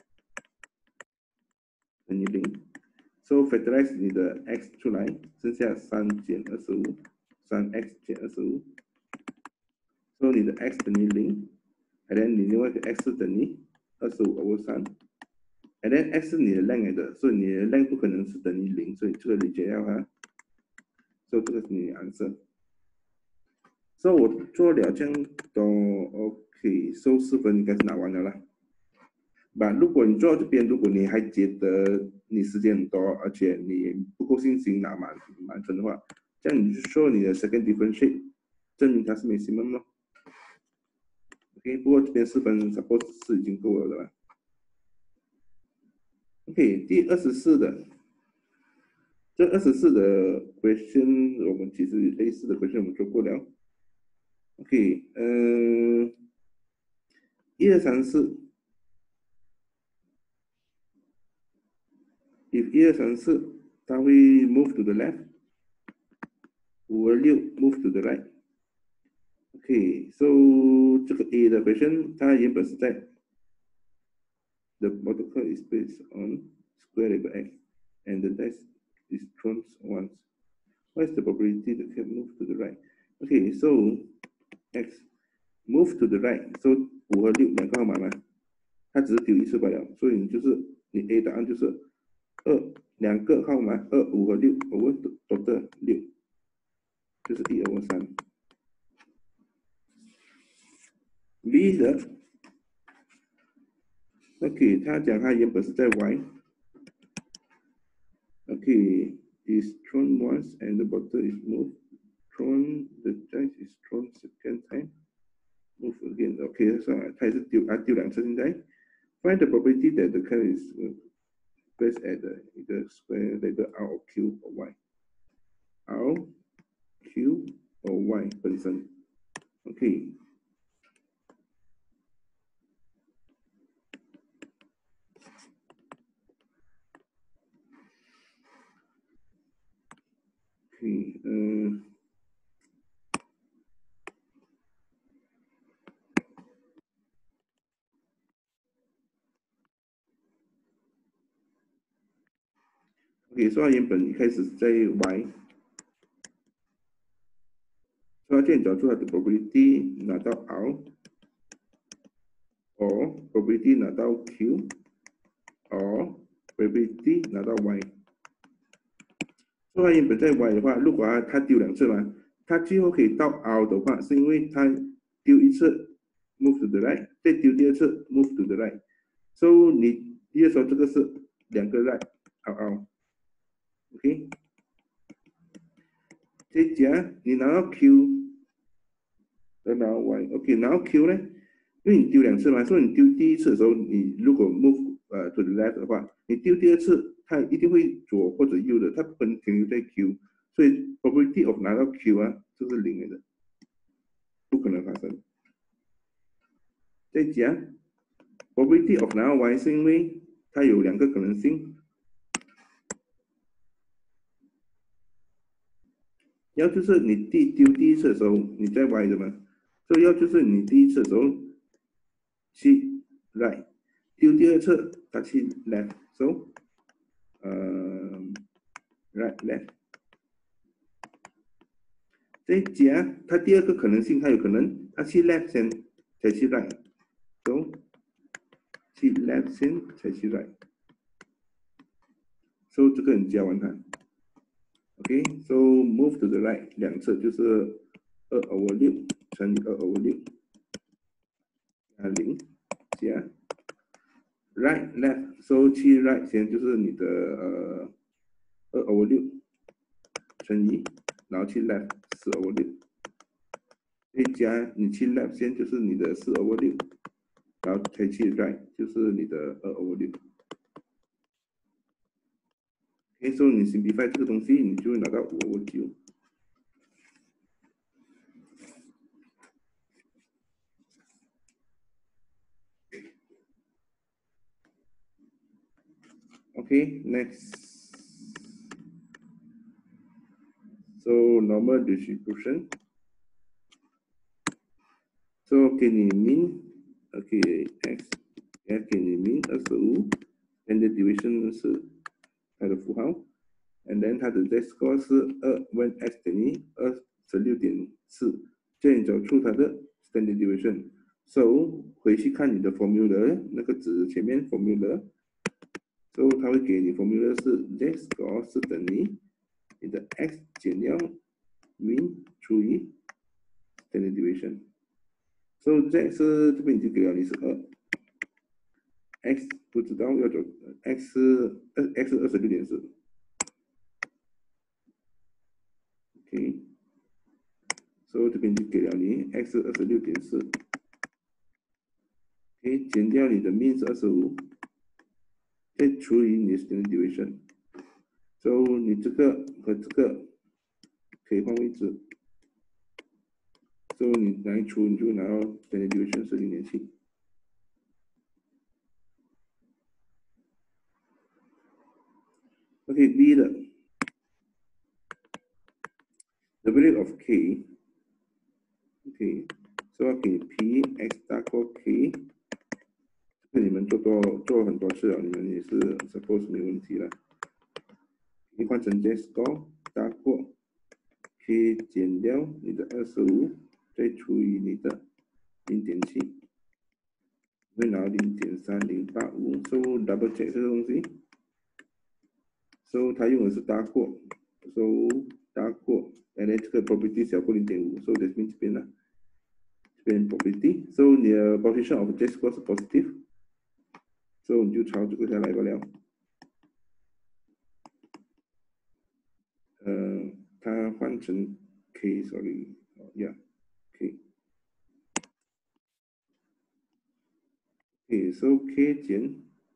等于零。So factorize 你的 x 出来，剩下三减二十五，三 x 减二十五，所以你的 x 等于零。And then 你另外一个 x 是等于二十五 over 三 ，and then x 是你的 length 来的，所以你的 length 不可能是等于零，所以这个理解要哈。所以这个是你的 answer。所以我做了这样多 ，OK， 收四分应该是拿完了啦。那如果你做到这边，如果你还觉得你时间很多，而且你不够信心拿满满分的话，这样你就说你的 second differentiate 证明它是 maximum 咯。OK， 不过这边四分 suppose 是已经够了的啦。OK， 第二十四的，这二十四的 question 我们其实类似的 question 我们做过了。OK， 呃，一二三四 ，if 一二三四，它会 move to the left， 五二六 move to the right。OK，so 这个 A 的 question 它原本是在 the protocol is based on square label x and the dice is thrown once. What is the probability that can move to the right? Okay, so x move to the right. So 五和六两个号码嘛，它只是丢一次罢了，所以你就是你 A 答案就是二两个号码二五和六 over total 六，就是一 over 三。B 的 ，OK， 他讲他原本是在 y。OK， is thrown once and the bottle is moved. Thrown the dice is thrown second time. Move again. OK， 算了，他也是丢啊丢两次现在。Find the probability that the card is placed at the, the square label R or Q or Y. R, Q or Y 本身。OK。OK， 嗯。OK， 所以它原本一开始是在 Y， 所以它这样找出它的 probability 拿到 R，or probability 拿到 Q，or probability 拿到 Y。 所以它原本在 Y 的话，如果它它丢两次嘛，它最后可以到 R 的话，是因为它丢一次 move to the right， 再丢第二次 move to the right。So 你第二时候这个是两个 right R R，OK。再讲你拿到 Q， 再拿到 Y，OK， 拿到 Q 呢，因为你丢两次嘛，所以你丢第一次的时候，你如果 move 呃 to the left 的话，你丢第二次，它一定会左或者右的，它不可能停留在 Q， 所以 probability of 拿到 Q 啊，就是零来的，不可能发生。再讲 probability of 拿到 Y 是因为它有两个可能性，要就是你第丢第一次的时候你在 Y 的嘛，所以要就是你第一次的时候去 right， 丢第二次它去 left，so 呃 right left。再加它第二个可能性，它有可能它去 left 先才去 right，so 去 left 先才去 right，so 这个你加完它 ，OK，so move to the right 两次就是二 over 六乘以二 over 六加零加 right left，so 去 right 先就是你的呃二 over 六乘以，然后去 left 四 over 六。再加你去 left 先就是你的四 over 六，然后才去 right 就是你的二 over 六。OK， 所以你 simplify 这个东西，你就会拿到五 over 九。OK， next。So normal distribution。So 给你 mean，OK x， 给你 mean 二十五 ，standard deviation 是它的符号 ，and then 它的 z-score 是二 when x 等于二十六点四，这样找出它的 standard deviation。So 回去看你的 formula 那个值前面 formula。So 它会给你 formula 是 z-score 是等于你的 x 减掉 mean 除以 standard deviation。So z 是这边已经给了你是二 ，x 不知道要找 x 是 x 是二十六点四 ，OK。So 这边就给了你 x 是二十六点四 ，OK， 减掉你的 mean 是二十五，再除以你的 standard deviation。So 你这个和这个可以换位置。So 你拿一除，你就会拿到 standard deviation 是零点七。OK B 的 the value of k，OK，so 要给 p x 大过 k， 这个你们做多做很多次了，你们也是 suppose 没问题了。你换成 z-score 大过 k 减掉你的二十五，再除以你的零点七，会拿零点三零八五。So double check 这个东西。So 它用的是大过 ，so 大过 ，and then 这个 probability 小过零点五 ，so that means 这边呢，这边 probability，so 你的 position of z-score 是 positive，so 你就抄这个下来罢了。呃，它换成 k，sorry， 呀 k，OK，so k 减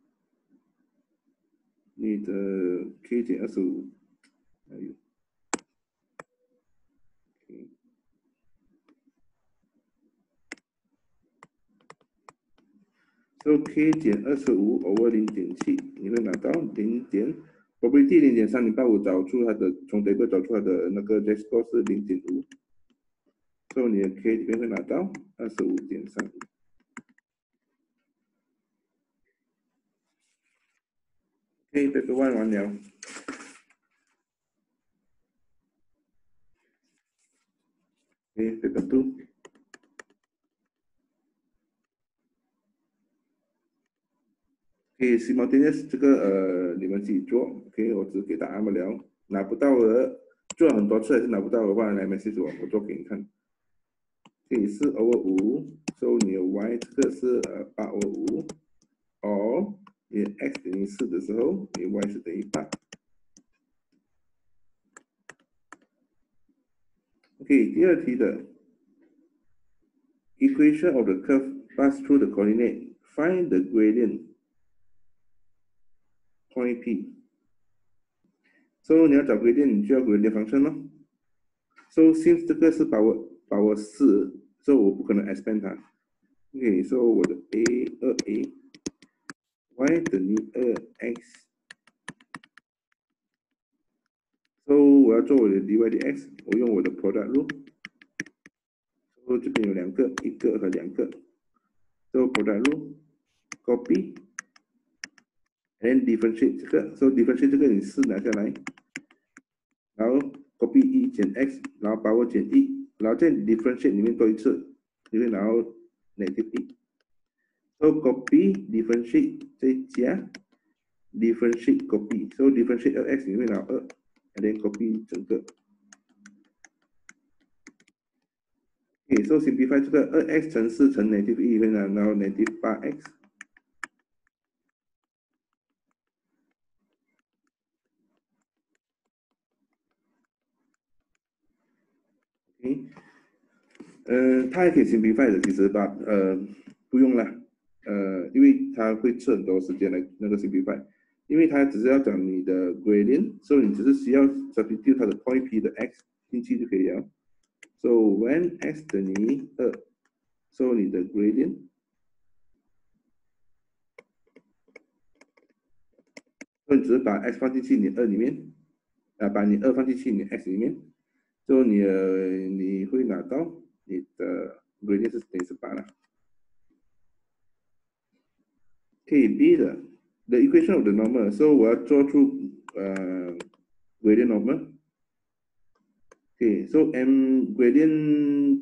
你的 k 减二十五，还有。So k 减二十五 over 零点七，你会拿到零点 probability 零点三零八五，找出它的从 table 找出它的那个 z-score 是零点五，所以你的 k 这边会拿到二十五点三五。OK， paper one 完了。OK， paper two。OK，simultaneous 这个呃你们自己做 ，OK， 我只给答案不了。 拿不到的，做了很多次还是拿不到的话，来 message 我，我做给你看。可以是 over 五，所以你的 y 这个是呃八 over 五，哦，你的 x 等于四的时候，你 y 是等于八。OK， 第二题的 equation of the curve pass through the coordinate. Find the gradient point P. So 你要找 gradient， 你就要 gradient function 咯。So since 这个是把我把我四，所以我不可能 expand 它。OK， so 我的 a 二 a y 等于二 x。So 我要做我的 dy dx， 我用我的 product rule。So 这边有两个，一个和两个。So product rule copy。and differentiate 这个 ，so differentiate 这个你四拿下来，然后 copy 一减 x， 然后把我减一，然后在 differentiate 里面多一次，你会拿到 negative 一。So copy differentiate 再加 differentiate copy，so differentiate 二 x 你会拿到二 ，and then copy 整个。OK，so simplify 这个二 x 乘四乘 negative 一会拿到 negative 八 x。OK， 呃，它还可以 simplify 的，其实吧，呃，不用了。呃，因为它会吃很多时间来那个 simplify， 因为它只是要讲你的 gradient， 所以你只是需要 substitute 它的 point P 的 x 进去就可以了。So when x 等于二 ，so 你的 gradient， 所以你只是把 x 放进去你二里面，啊，把你二放进去你 x 里面，就你呃你会拿到你的 gradient 是等于十八了。可以 B 的 the equation of the normal， so 我要做出呃 gradient normal。Okay, so m gradient，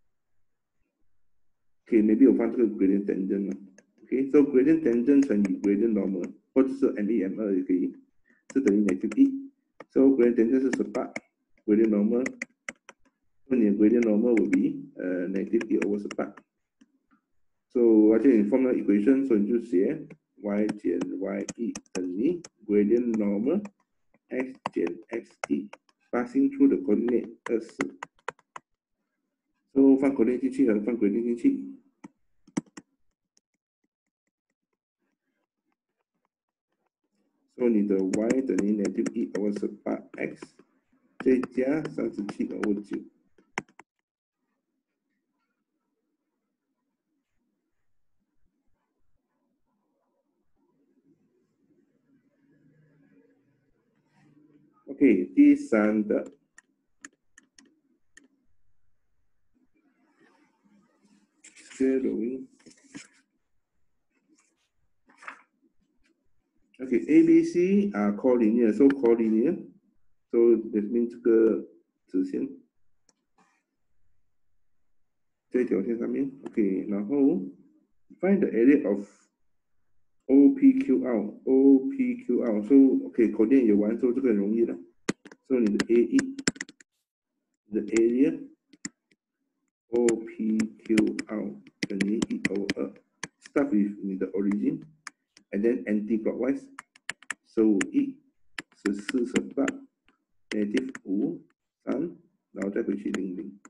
okay maybe 我放这个 gradient tangent 了。Okay, so gradient tangent 乘以 gradient normal， 或者是 m 一 m 二也可以，是等于 negative 一。So gradient tangent 是十八 ，gradient normal， so 你的 gradient normal will be 呃 negative 一 over 十八。So 而且你 form 那个 equation， 所以你就写 y 减 y 一等于 gradient normal x 减 x 一 passing through the coordinate 二四。So 放 coordinate 进去和放 gradient 进去。So 你的 y 等于 negative 一 over 十八 x 再加三十七 over 九。OK， 第三的 shadowing。OK， A B C are collinear， so collinear，so that means 这个直线在一条线上面。OK， 然后 find the area of O P Q R，O P Q R，so OK， coordinate 有完，所以这个很容易的。So 你的 A 一， 你的 area O P Q R 等于一 over 二 ，start with 你的 origin。And then anti-clockwise， so 一十四十八 ，negative 五三，然后再回去零零，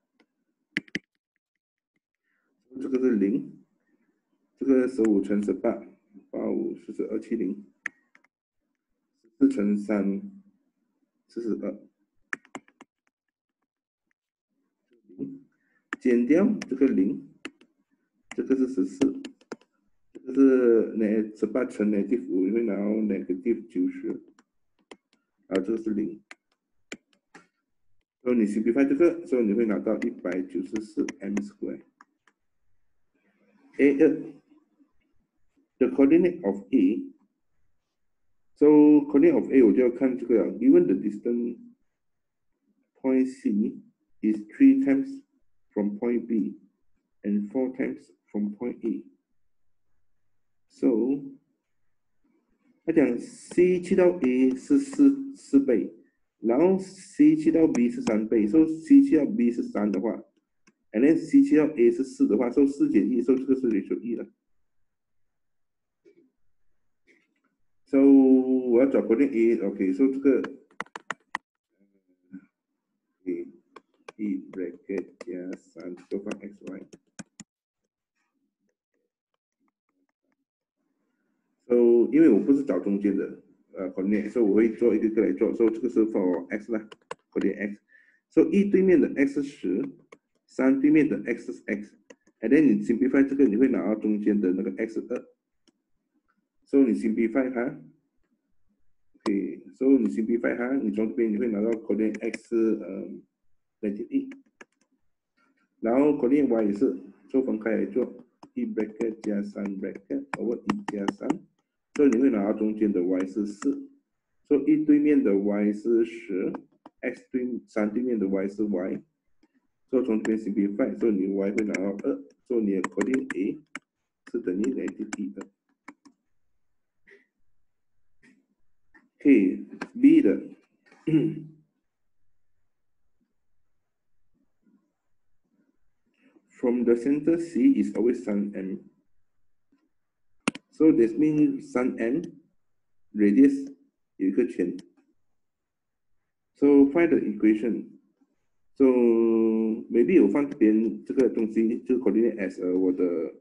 这个是零，这个十五乘十八，八五四十二七零，四乘三四十二，零，减掉这个零，这个是十四，这个是 negative 十八乘 negative 五，你会拿到 negative 九十，啊，这个是零。所以你 simplify 这个，所以你会拿到一百九十四 m square。A 二 ，the coordinate of A， so coordinate of A 我就要看这个 ，given the distance point C is three times from point B and four times from point A。So 他讲 C 去到 A 是四四倍然后 C 七到 B 是三倍，所以 C 七到 B 是三的话 ，and then C 七到 A 是四的话，所以四减一，所以这个是 ratio 一了。So 我要找 coordinate A，OK， 所以这个 A 一 bracket 加三，都放 x y。So 因为我不是找中间的呃 coordinate， 所以我会做一个个来做，所以这个是 for x 啦 ，coordinate x。So 一对面的 x 是十，三对面的 x 是 x，and then 你 simplify 这个，你会拿到中间的那个 x 二。So 你 simplify 它。OK， 所以你 simplify 它，你从这边你会拿到 coordinate x 呃 negative 一，然后 coordinate y 也是做分开来做，一 bracket 加三 bracket over 一加三，所以你会拿到中间的 y 是四，所以一对面的 y 是十 ，x 对三对面的 y 是 y， 所以从这边 simplify， 所以你 y 会拿到二，所以你的 coordinate a 是等于 negative 一的。OK B 的。From the center C is always sun m. So this means sun m radius 有一个圈。So find the equation. So maybe 我放这边这个东西就 coordinate as 呃我的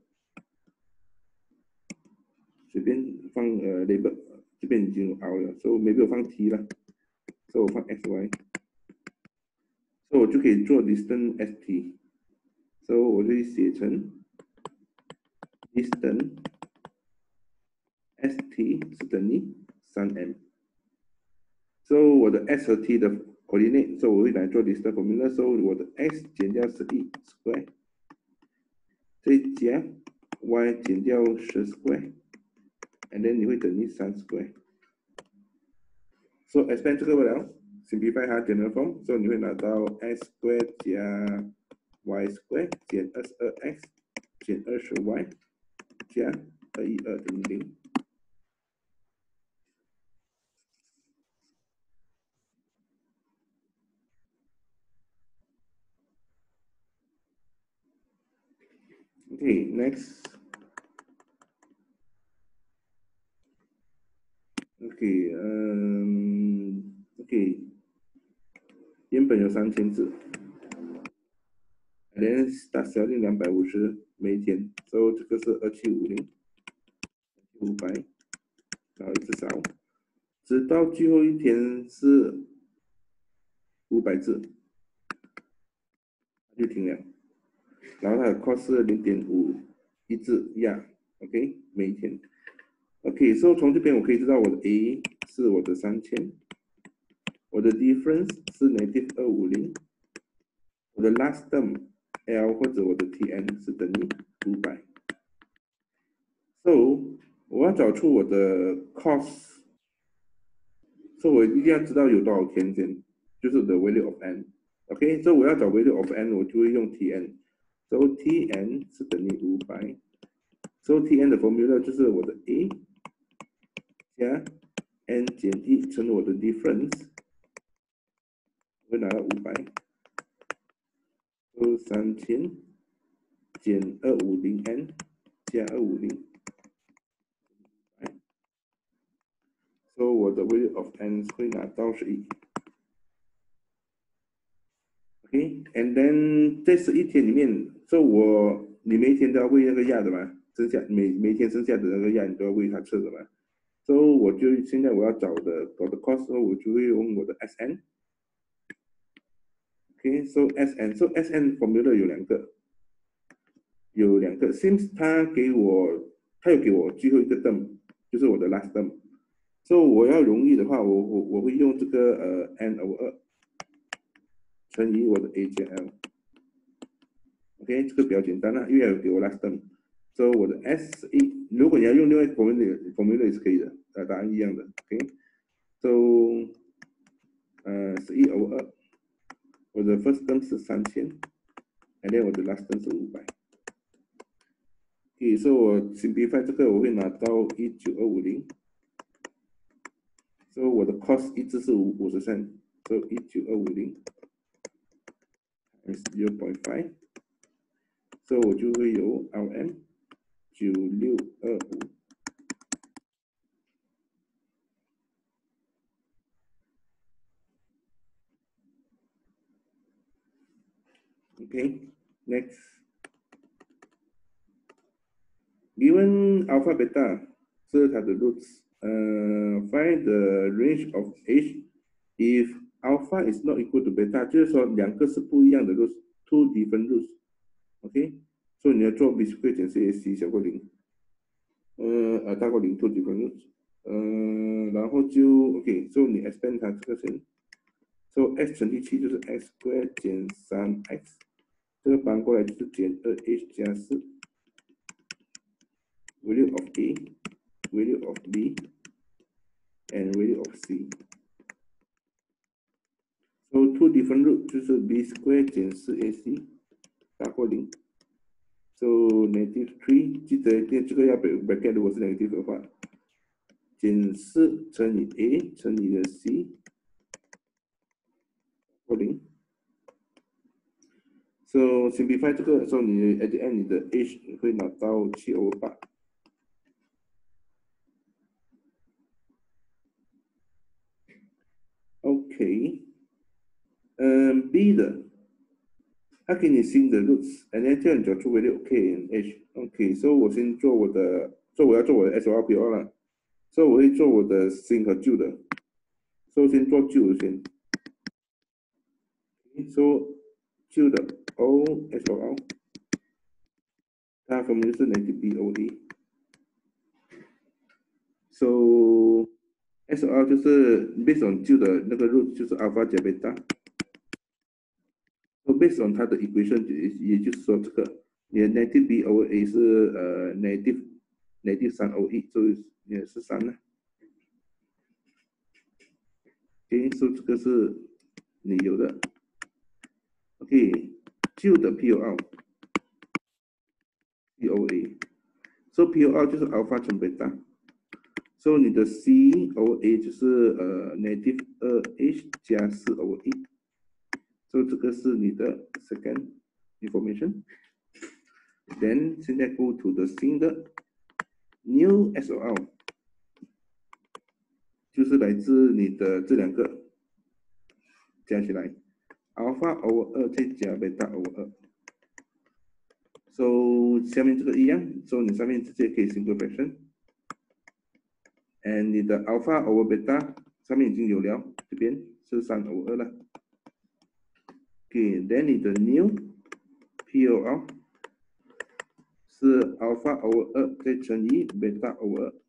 随便放呃 label， 这边已经有 R 了。So maybe 我放 T 了。So 我放 x y。So 我就可以做 distance st。So 我就写成 distance st 是等于 sun m。So 我的 s 和 t 的 coordinate， 所以我会来做 distance formula， 所以我的 x 减掉十一 square， 再加 y 减掉十 square，and then 你会等于三 square。So expand 这个了 ，simplify 它 general form， 所以你会拿到 x square 加 y square 减二十二 x 减二十 y 加二一二等于零。Okay, next. Okay, um, okay. 原本有三千字 ，and then start selling 两百五十每一天，所以这个是二七五零，五百，然后一直少，直到最后一天是五百字，就停了。然后它的 cost 是零点五一字呀 ，OK， 每一天。OK， 所以从这边我可以知道我的 A 是我的三千，我的 difference 是 negative 二五零，我的 last term L 或者我的 T N 是等于五百。So 我要找出我的 cost， 所以我一定要知道有多少天先，就是 the value of n。OK， 所以我要找 value of n， 我就会用 T N。So T N 是等于五百。So T N 的 formula 就是我的 A 加 n 减一乘我的 difference， 会拿到五百。So 三千减二五零 n 加二五零。So 我的 value of n 会拿到十一。OK，and then 在十一天里面，所以我你每一天都要喂那个鸭的嘛，剩下每每天剩下的那个鸭你都要喂它吃的嘛。所以我就现在我要找的我的 cost， 我就会用我的 S N。OK，so S N，so S N formula 有两个，有两个 ，since 他给我他有给我最后一个 term， 就是我的 last term。所以我要容易的话，我我我会用这个呃 n over 二乘以我的 a 加 l。OK， 这个比较简单啦，因为有给我 last term。所以我的 s 一，如果你要用另外一个 formula formula 也是可以的，呃，答案一样的。OK，so 呃十一 over 二，我的 first term 是三千 ，and then 我的 last term 是五百。OK，所以我 simplify 这个我会拿到一九二五零。所以我的 cost 一直是五五十 cent。 ，so 一九二五零 times zero point five，so 我就会有 L M 九六二五。Okay, next. Given alpha beta 是它的 roots，呃、uh, ，find the range of h if alpha is not equal to beta，就是说两个是不一样的 roots，two different roots。OK， 所以你要做 b square 减 c s c 小过零，呃呃大过零 two different roots，呃，然后就 OK， 所以你 expand 它这个先，所以 x 乘以七就是 x square 减三 x， 这个搬过来就是减二 h 加四。value of A, value of B, and value of C. So two different root 就是 B square 减四 A C 大过零。So negative three， 记得这个要 bracket， 如果是 negative 的话，减四乘以 A 乘以的 C 过零。So simplify 这个，所以你 at the end 你的 h 会拿到七 over 八。OK， 嗯 ，B 的。它给你新的 roots，and then 叫你找出 value k and h。OK， 所以我先做我的，做我要做我的 S O R P O 了，所以我会做我的新和旧的，所以先做旧的先。所以旧的 O S O R， 它分别是 negative B O A。So S O R 就是 based on 旧的那个 root 就是 alpha 加 beta。So based on 它的 equation， 也就是说这个你的 negative B O A 是呃 negative negative 三 O E， 所以也是三呢。OK， 所以这个是你有的。OK， 旧的 P O R，P O A，so P O R 就是 alpha 乘 beta，so 你的 C O A 就是呃 negative 二 H 加四 O E，so 这个是你的 second information。Then 现在 go to the 新的 new S O R， 就是来自你的这两个加起来 alpha over 二再加 beta over 二。So 下面这个一样 ，so 你上面直接可以 simple fraction，and 你的 alpha over beta 上面已经有了，这边是三 over 二了。OK，then 你的 new P O R 是 alpha over 二再乘以 beta over 二，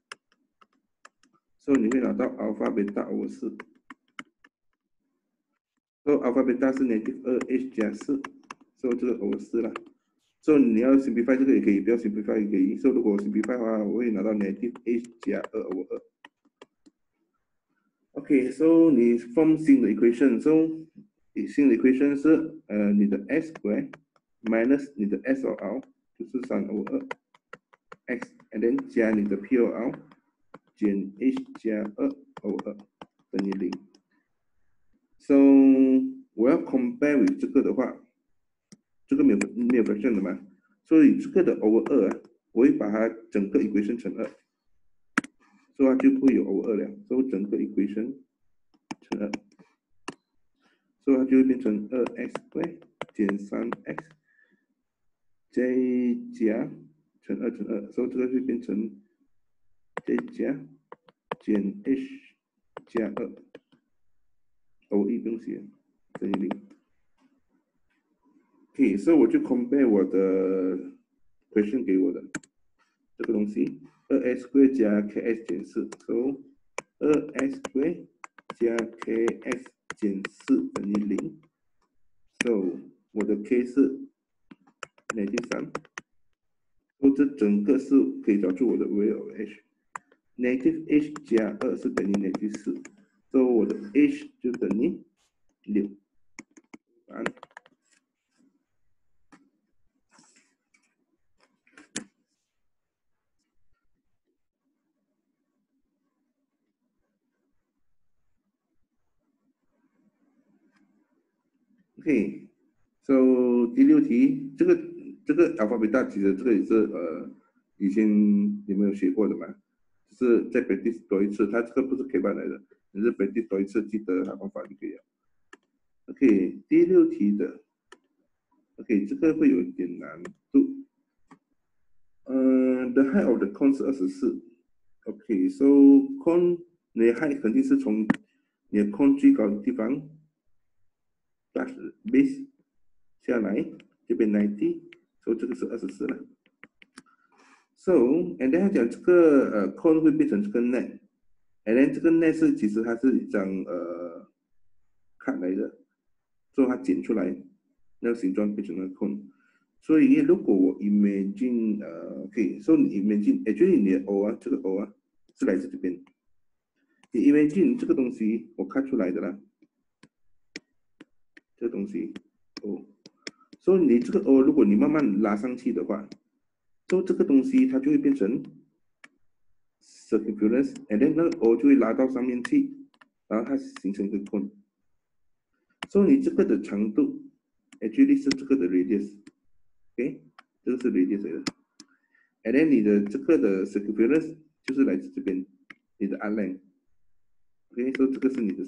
所以你会拿到 alpha beta over 四。So alpha beta 是 negative 二 h 加四，所以这个 over 四了。所以你要 simplify 这个也可以，不要 simplify 也可以。所以如果我 simplify 的话，我会拿到 negative h 加二 over 二。OK， so 你 form 新的 equation，so 新的 equation 是呃你的 s square minus 你的 S O R 就是三 over 二 x，and then 加你的 P O R 减 h 加二 over 二等于零。So 我要 compare with 这个的话，这个没有没有 fraction 的嘛，所以这个的 over 二啊，我会把它整个 equation 乘二，所以它就不会有 over 二了，所以整个 equation 乘二，所以它就会变成二 x square 减三 x 再加乘二乘二，所以这个会变成再加减 h 加二 ，O E 不用写，等于零。OK， 所以我就 compare 我的 question 给我的这个东西，二 x square 加 kx 减四，所以二 x square 加 kx 减四等于零。So 我的 k 是 negative 三，所以这整个是可以找出我的 value of h。negative h 加二是等于 negative 四，所以我的 h 就等于六。答案。 OK，so 第六题，这个这个 alphabet 其实这个也是呃以前你们有学过的嘛，就是再 practice 多一次，它这个不是 K 版来的，只是 practice 多一次，记得它方法就可以了。OK，第六题的 OK 这个会有一点难度。嗯、呃、，the height of the cone 是二十四。OK，so cone 你的 height 肯定是从你的 cone 最高的地方 plus base 下来，这边 ninety， 所以这个是二十四了。So and then 他讲这个呃 cone 会变成这个 net，and then 这个 net 是其实它是一张呃 cut 来的，所以它剪出来那个形状变成了 cone。所以如果我 imagine 呃，可以，所以你 imagine，actually 你的 O 啊，这个 O 啊是来自这边。你 imagine 这个东西我看出来的啦，这个东西 O， 所以你这个 O 如果你慢慢拉上去的话，所以这个东西它就会变成 circumference，and then 那个 O 就会拉到上面去，然后它形成一个 cone。所以你这个的长度 actually 是这个的 radius。OK， 这个是 radius 来的 ，and then 你的这个的 circumference 就是来自这边，你的 arm length。OK， 所以这个是你的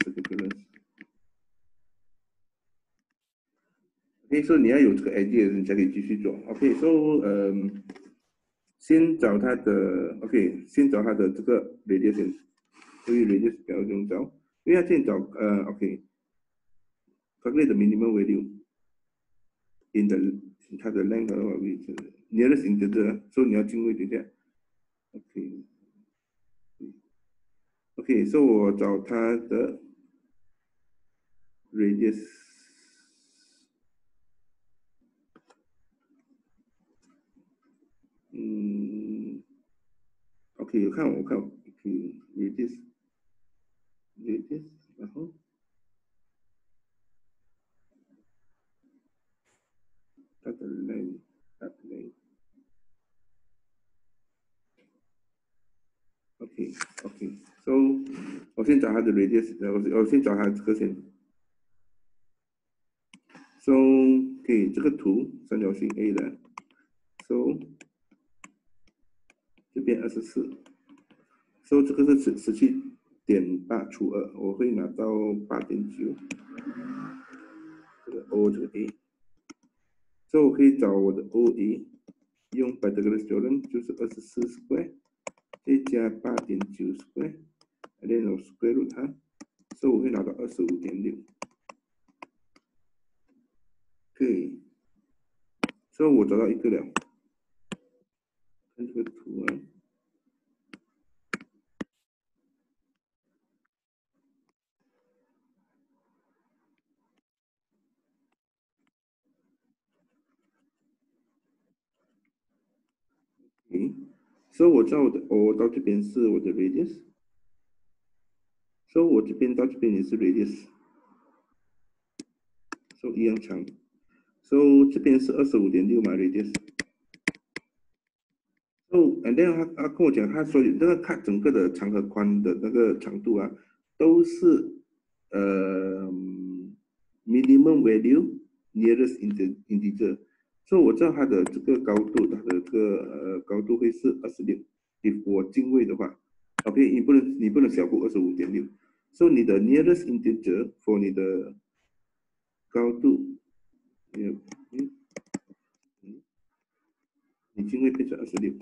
circumference。OK， 所以你要有这个 idea， 你才可以继续做。OK，so 嗯，先找它的 OK， 先找它的这个 radius 先，所以 radius 比较容易找，因为要先找呃 OK，calculate the minimum value in the 它的 length 的话位置 nearest integer， 所以你要进位等一下。OK， OK， 所以我找它的 radius。嗯 ，OK， 我看我看 OK，radius radius， 然后它的 length， 它的 length。OK，OK，so 我先找它的 radius， 我我先找它这个先。So， 给这个图三角形 A 的 ，So 这边二十四 ，So 这个是十十七点八除二，我会拿到八点九。这个 O 这个 A，So 我可以找我的 O A， 用 Pythagoras theorem 就是二十四 square， 再加八点九 square，and then 我 square root 它 ，So 我会拿到二十五点六。可以 ，So 我找到一个了，看这个图啊。OK， 所以我知道我的 O 到这边是我的 radius， 所以我这边到这边也是 radius， 所以一样长，所以这边是二十五点六嘛 radius。So and then 他他跟我讲，他说那个看整个的长和宽的那个长度啊，都是呃 minimum value nearest integer。所以我知道它的这个高度，它的这个呃高度会是二十六。if 我进位的话 ，OK， 你不能你不能小过二十五点六。所以你的 nearest integer for 你的高度，你嗯嗯，你进位变成二十六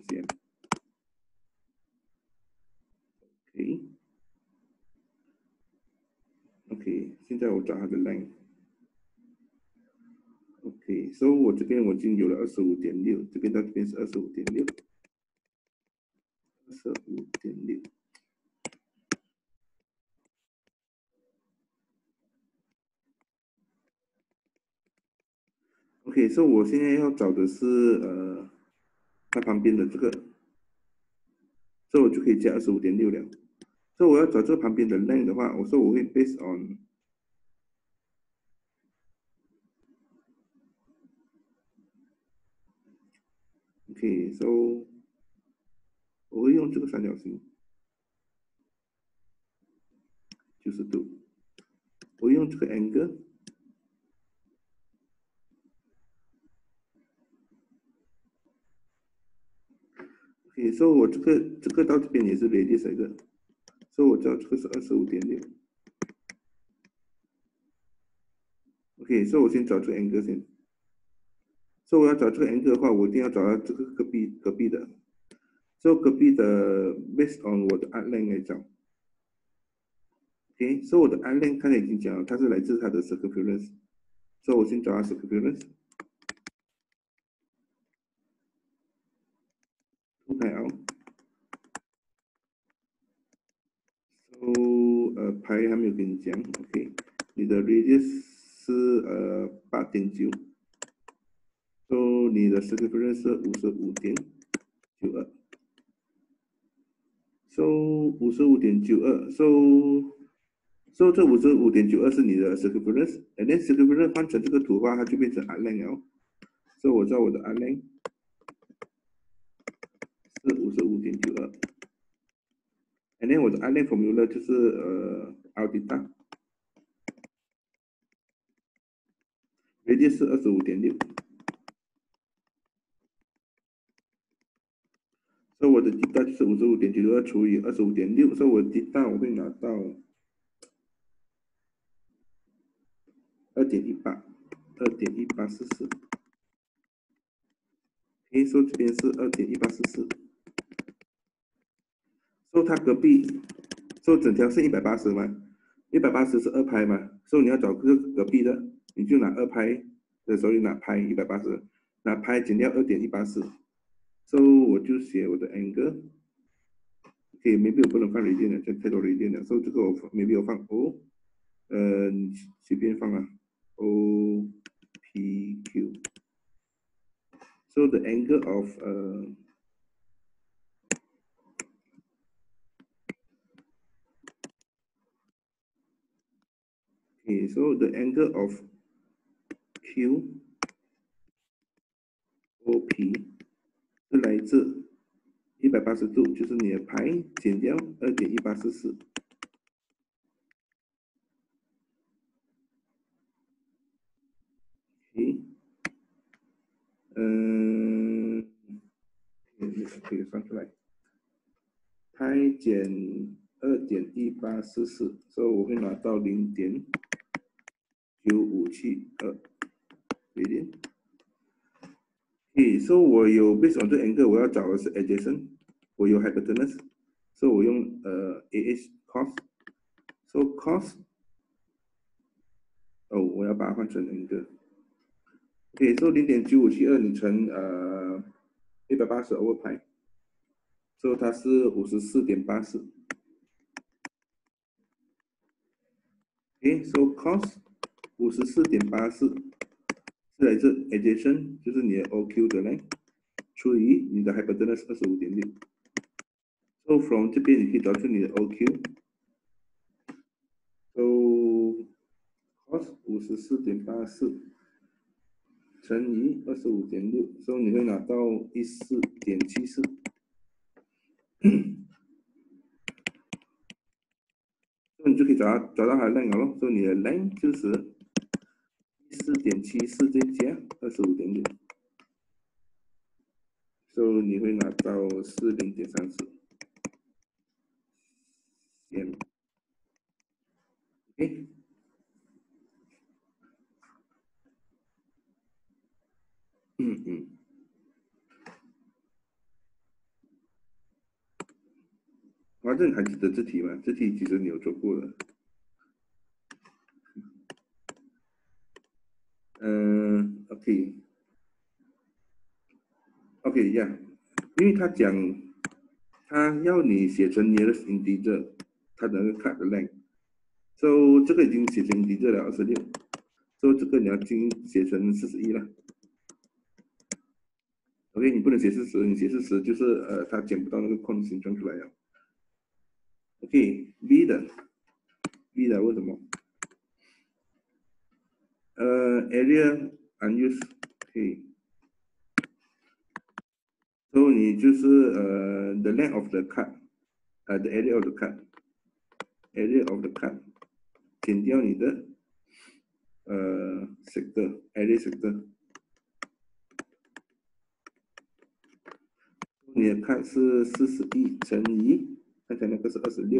cm。OK。OK， 现在我找它的 line。OK，so 我这边我已经有了二十五点六，这边到这边是二十五点六，二十五点六。OK，so 我现在要找的是呃它旁边的这个，所以我就可以加二十五点六了。所以我要找这个旁边的 line 的话，我说我会 based on OK，so 我会用这个三角形九十度，我会用这个 angle 诶，所以我这个这个到这边也是 radius 来的，所以我知道这个是二十五点六。OK，所以我先找这个 angle 先。所以我要找这个 angle 的话，我一定要找到这个隔壁隔壁的。所以隔壁的 based on 我的 arc length 来找。OK，所以我的 arc length 刚才已经讲了，它是来自它的 circumference。所以我先找它 circumference。two pi r。So 呃 pi 还没有跟你讲 ，OK， 你的 radius 是呃八点九。So 你的 circumference 是五十五点九二。So 五十五点九二 ，So So 这五十五点九二是你的 circumference，and then circumference 换成这个图的话，它就变成 arc length 了。所以我知道我的 arc length 是五十五点九二，and then 我的 arc length formula 就是呃 r theta， radius 是二十五点六，所以我的 theta 就是五十五点九二除以二十五点六，所以我的 theta 我会拿到二点一八，二点一八四四。OK， 所以这边是二点一八四四。所以它隔壁，所以整条是一百八十嘛，一百八十是二拍嘛，所以你要找这个隔壁的，你就拿二拍的时候，你拿拍一百八十，拿拍减掉二点一八四，所以我就写我的 angle。OK， maybe 我不能放 radian 了，这太多 radian 了，所以这个我 maybe 我放 O， 呃，随便放啊 ，O P Q。So the angle of 呃。Okay, so the angle of Q O P 是来自一百八十度，就是你的派减掉二点一八四四。OK， 嗯，可以算出来，派减二点一八四四，所以我会拿到零点九五七二，对点。OK， 所以我有 based on 这 angle， 我要找的是 adjacent， 我有 hypotenuse， 所以我用呃 ah cos，so cos。哦，我要把它换成 angle。OK， 所以零点九五七二你乘呃一百八十 over pi， 所以它是五十四点八四。OK，so cos 五十四点八四是来自 adjacent， 就是你的 O Q 的 length 除以你的 hypotenuse 二十五点六。So from 这边你可以找出你的 O Q。So cos 五十四点八四。乘以二十五点六，所以你会拿到一四点七四。所以你就可以找到找到它的 length 了，所以你的 length 就是一四点七四再加二十五点六，所以你会拿到四零点三四。cm。OK。嗯嗯。反正你还记得这题吗？这题其实你有做过的。嗯 ，OK。OK 呀、yeah ，因为他讲他要你写成 nearest integer， 他的那个 cut 的 length。So 这个已经写成 integer 了二十六。So 这个你要进写成四十一了。OK， 你不能写四十，你写四十就是呃，它减不到那个框形状出来了。OK，B 的 B 的为什么？呃 ，area unused。OK， 所以你就是呃 ，the length of the cut， 呃 ，the area of the cut，area of the cut 减掉你的呃 sector，area sector。 你的看是四十一乘以，刚才那个是二十六，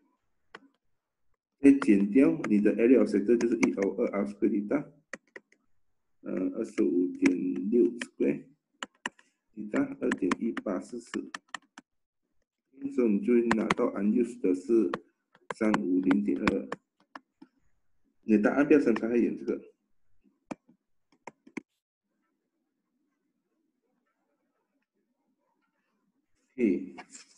再减掉你的 area of sector 就是一 over 二 r square theta， 呃，二十五点六 square theta 二点一八四四，所以你就会拿到 unused 的是三五零点二，你的答案不要相差太远，这个。OK，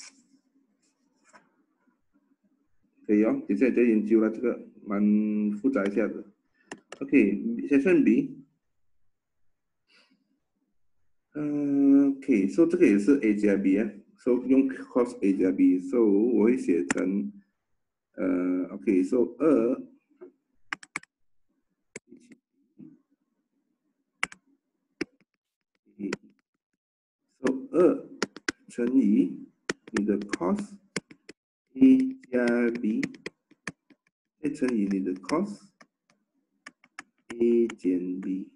可以哦，等下再研究了，这个蛮复杂一下的。OK， 先算 B。嗯 ，OK，so 这个也是 A 加 B 啊 ，so 用 cos A 加 B，so 我会写成，呃 ，OK，so 二。so 二乘以你的 cos A 加 B， 再乘以你的 cos A 减 B，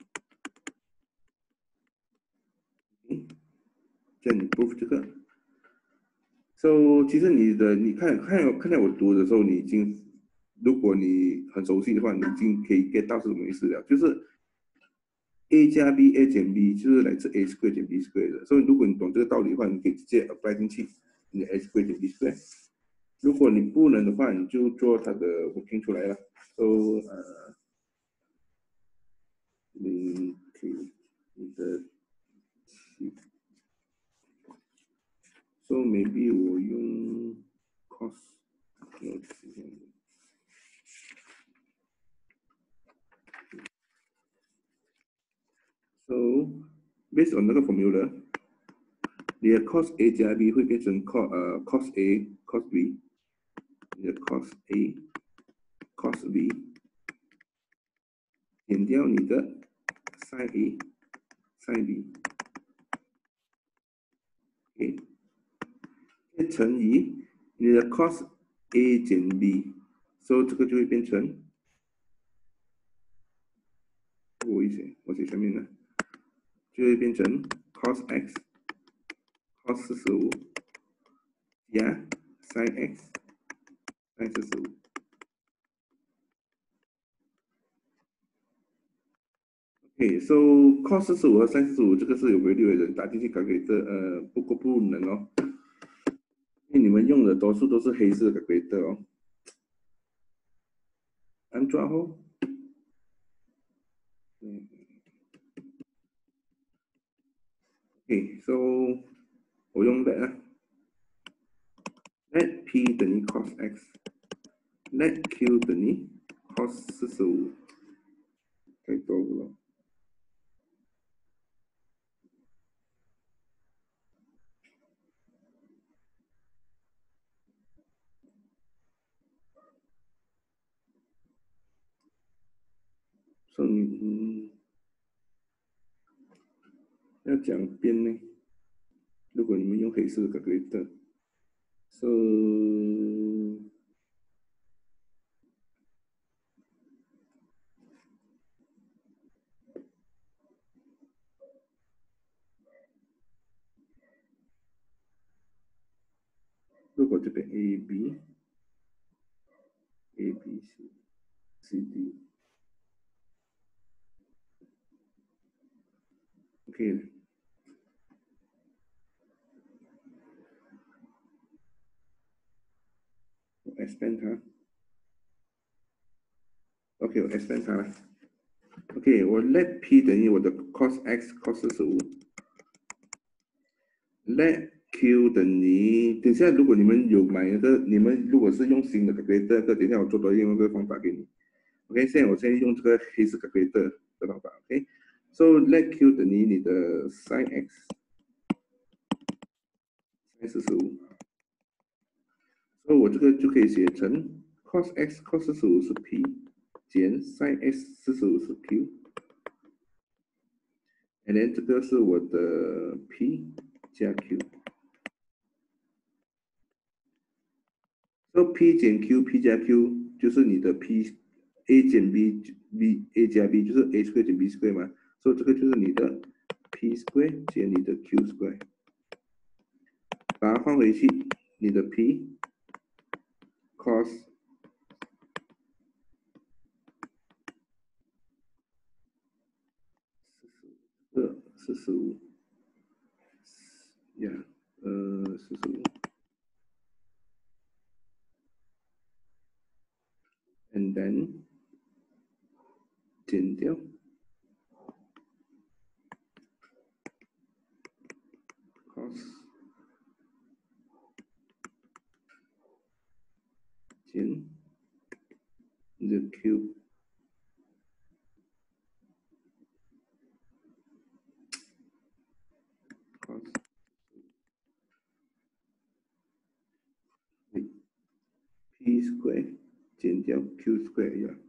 这样你 prove 这个。So 其实你的你看看看到我读的时候，你已经，如果你很熟悉的话，你已经可以 get 到是什么意思了，就是 A 加 B，A 减 B 就是来自 A square 减 B square 的。所以如果你懂这个道理的话，你可以直接 apply 进去你的 A square 减 B square。如果你不能的话，你就做它的 working 出来了。So 呃，你可以你的 So maybe 我用 cos， So based on 那个 formula， 你的 cos A 加 B 会变成 cos 呃 cos A cos B， 你的 cos A cos B 减掉你的 sin A sin B，OK， 再乘以你的 cos A 减 B，so 这个就会变成，我写我写上面呢，就会变成 cos x cos 四十五加 sin x sin 四十五。OK， so cos 四十五和 sin 四十五这个是有规律的，打进去 calculator， 呃，不过不能哦，因为你们用的多数都是黑色的 calculator 哦。安装哦。嗯。OK， so 我用 let 啊 ，let p 等于 cos x，let q 等于 cos 四十五，太多了。所以嗯，要讲边呢？如果你们用黑色的 calculator，so 如果这边 A B A B C C D，OK， 我 expand 它 ，OK， 我 expand 它了 ，OK， 我 let p 等于我的 cos x cos 四十五 ，let q 等于，等下如果你们有买那个，你们如果是用新的 calculator， 等下我做多另外一个方法给你。OK， 现在我现在用这个黑色 calculator 的方法 ，OK，so let q 等于你的 sin x sin 四十五，所以我这个就可以写成 cos x cos 四十五是 p 减 sin x 四十五是 q，and then 这个是我的 p 加 q，so p 减 q p 加 q 就是你的 p a 减 b b a 加 b 就是 a square 减 b square 嘛，所以这个就是你的 p square 减你的 q square。 把它放回去，你的 p cos 呃四十五呀，呃四十五 ，and then 减掉 cos 减你的 q cos p square 减掉 q square 呀。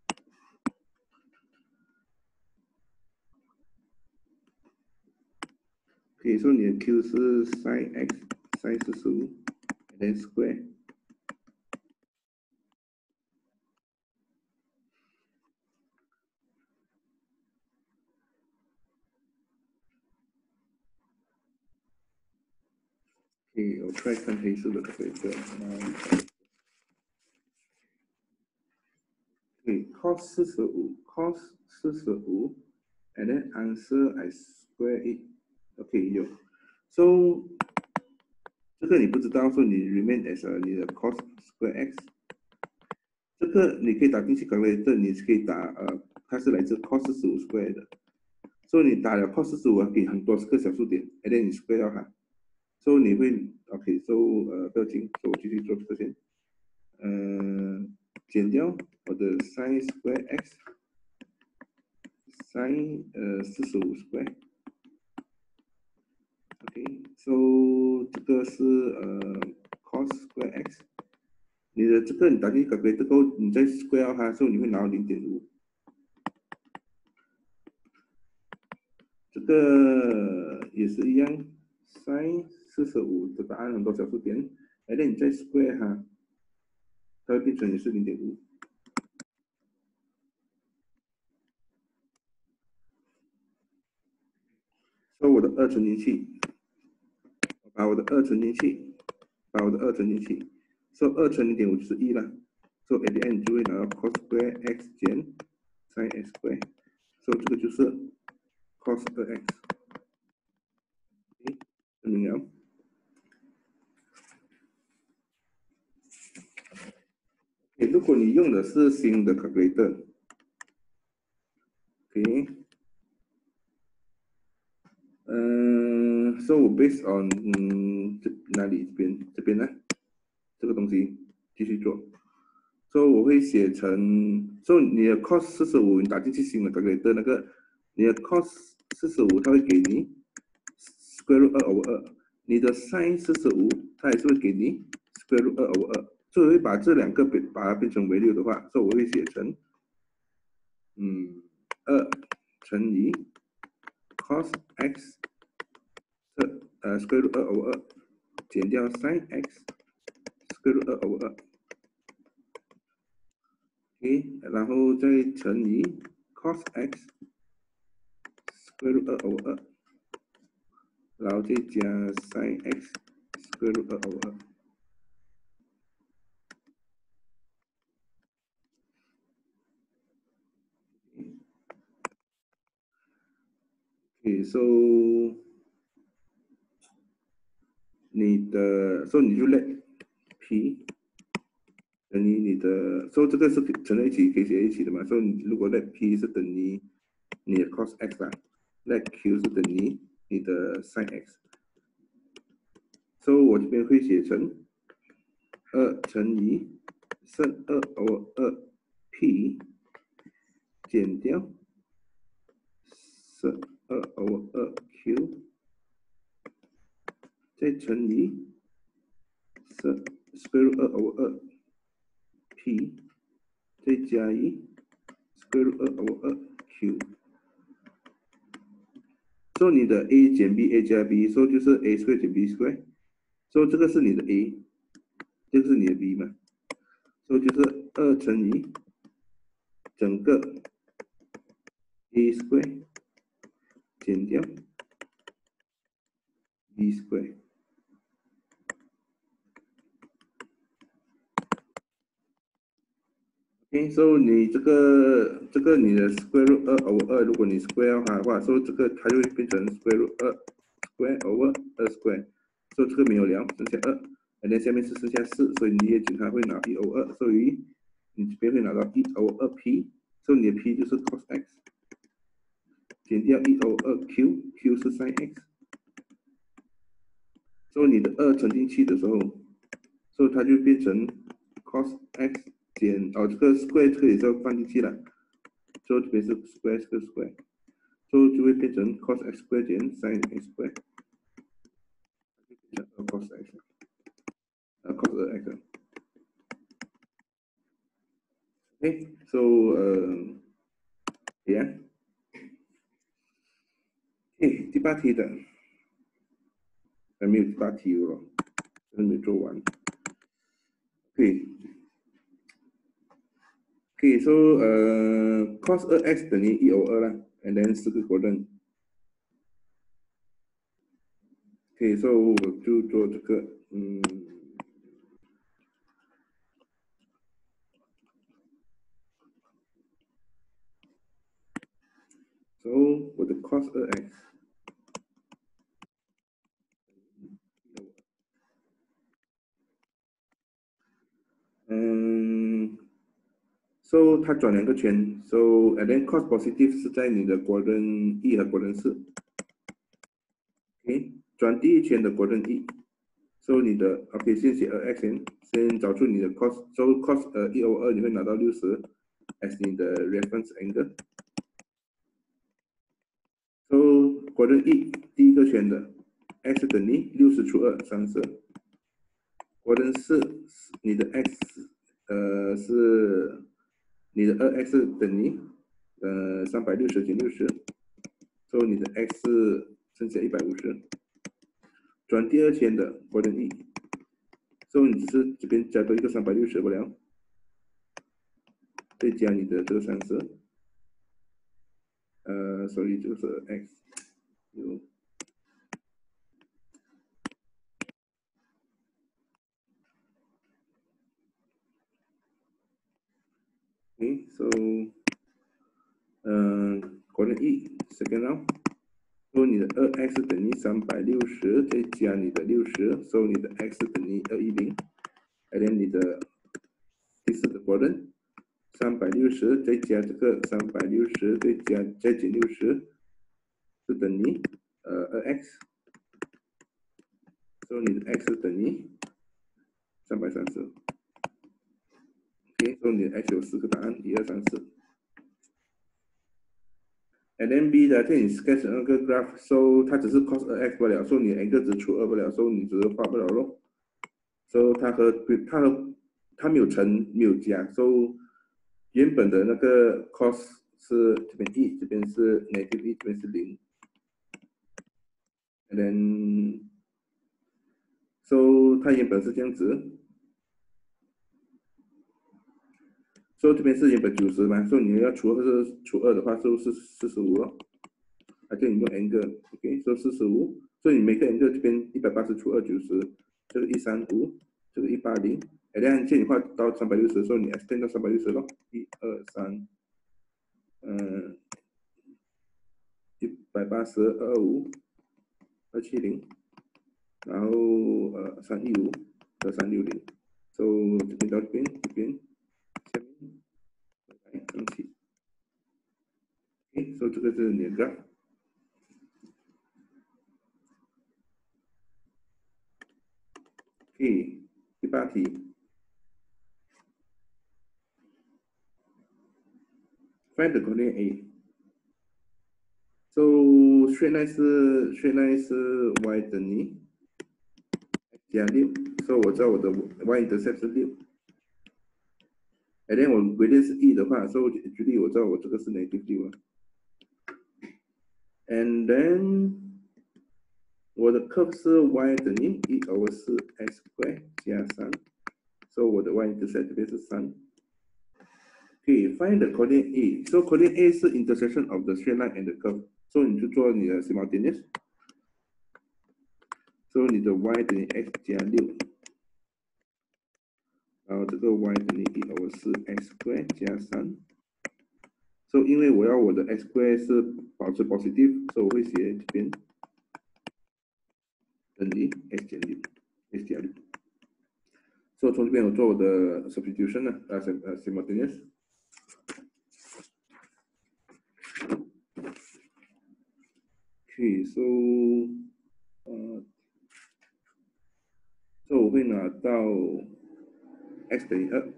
可以说你的 q 是 sin x sin 四十五 ，then square。可以，我 try 看黑色的可以对。可以 cos 四十五 cos 四十五 ，and then answer I square it。OK 有。So 这个你不知道，说你 remain as a 你的 cos square x。这个你可以打进去 calculator， 你可以打呃，它是来自 cos 四十五 square 的。所以你打了 cos 四十五可以很多个小数点 ，and then 你 square 掉它。所以你会 OK，so 呃不要紧，所以我继续做这个先。呃，减掉我的 sin square x sin 呃四十五 square。OK，so 这个是呃 cos square x。你的这个你打进去 calculator 后，你再 square 掉它，所以你会拿到零点五。这个也是一样 ，sin 四十五的答案很多小数点，而且你再 square 它，它会变成也是零点五。所以我的二存进去，把我的二存进去，把我的二存进去，所以二乘零点五就是一了。所以 at the end 就会拿到 cos square x 减 sin x square， 所以这个就是 cos 二 x。证明了。如果你用的是新的 calculator，OK，、okay, 嗯、呃、，so 我 based on 嗯这哪里这边这边呢？这个东西继续做。所、so, 以我会写成，所、so, 以你的 cos 四十五，你打进去新的 calculator 那个，你的 cos 四十五，它会给你 square root 二 over 二，你的 sin 四十五，它也是会给你 square root 二 over 二。所以我会把这两个变把它变成为六的话，所、so, 以我会写成，嗯，二乘以 cos x 这呃 square root 二 over 二减掉 sin x square root 二 over 二。OK， 然后再乘以 cos x square root 二 over 二，然后再加 sin x square root 二 over 二。OK，so 你的，所、so、以你就 let p 等于你的，所、so、这个是乘在一起可以写在一起的嘛？所、so、以如果 let p 是等于你的 cos x 啦 ，let q 是等于你的 sin x。所、so、以我这边会写成二乘以剩二 over 二 p 减掉剩二 over 二 q 再乘以剩 square root 二 over 二 p 再加以 square root 二 over 二 q。所、so、以你的 a 减 b，a 加 b， 所、so、就是 a square 减 b square， 所、so、这个是你的 a， 这个是你的 b 嘛，所、so、就是二乘以整个 a square 减掉 b square。 OK， so 你这个这个你的 square root 二 over 二，如果你 square 它的话，所以这个它就会变成 square root 二 square over 二 square， 所以这个没有了，剩下二，然后下面是剩下四，所以你也检查会拿一 over 二，所以你这边会拿到一 over 二 p， 所以你的 p 就是 cos x， 减掉一 over 二 q，q 是 sin x， 所以你的二乘进去的时候，所以它就变成 cos x。减哦，这个 square 这个也是要放进去了，所以这边是 square 这个 square， 所以就会变成 cos x square 减 sin x square， 就变成 cos x， 呃 cos 二 x。Okay， so 呃 ，yeah， 诶，第八题的还没有第八题了，还没做完。对。Okay, so 呃 cos 二 x 等于一 over 二啦 ，and then 四个 quadrant。Okay, so 我就做这个，嗯。So 我的 cos 二 x， 嗯 ，so 它转两个圈 ，so and then cos positive 是在你的 quadrant 一和 quadrant 四 ，OK， 转第一圈的 quadrant 一 ，so 你的 OK 先写二 x 先，先找出你的 cos，so cos 呃一 over 二你会拿到六十 as 你的 reference angle。So quadrant 一第一个圈的 x 等于六十除二三十。quadrant 四你的 x 呃是你的二 x 等于呃三百六十减六十，所以你的 x 是剩下一百五十。转第二圈的 quadrant 一，所以你只是这边加多一个三百六十不了，再加你的这个三十，呃，所以就是 x 有。Okay, so 嗯 quadrant 一 second round， 所以你的二 x 等于三百六十，再加你的六十，所以你的 x 等于二百一十，然后你的第四个 quadrant 三百六十再加这个三百六十再加再减六十，是等于呃二 x， 所以你的 x 等于三百三十。OK， 所以你的 x 有四个答案，一二三四。And then B 的，这你 sketch 那个 graph，so 它只是 cos 二 x 不了，所以你 angle 只除二不了，所以你只是画不了咯。so 它和它和它没有乘，没有加 ，so 原本的那个 cos 是这边一，这边是 negative 一，这边是零。And then so 它原本是这样子。所以这边是原本九十嘛，所以你要除二是除二的话，就是四十五咯。而且你用 angle，OK， 所以四十五，所以你每个 angle 这边一百八十除二九十，这个一三五，这个一八零，哎，然后这你画到三百六十的时候，你 extend 到三百六十咯，一二三，嗯，一百八十二二五二七零，然后呃三一五和三六零，所以这边到这边这边下面。上去 ，OK， 所以这个是你的 graph。OK， 第八题 ，find the coordinate A。So straight line 是 straight line 是 y 等于加六，所以我知道我的 y intercept 是六。And then 我 gradient 是一的话，所以我举例我知道我这个是 negative 六啊。And then 我的 curve 是 y 等于一 over 四 x square 加三，所以我的 y intercept 这边是三。Okay, find the coordinate A. So coordinate A 是 intersection of the straight line and the curve. So 你就做你的 simultaneous。So 你的 y 等于 x 加六， 然后这个 y 等于一 over 四 x square 加三。所以因为我要我的 x square 是保持 positive， 所以我会写这边等于 x 减六 x 加六。所以从这边我做我的 substitution 呢，呃呃 simultaneous。Okay, so 呃，所以我会拿到 x 等于二，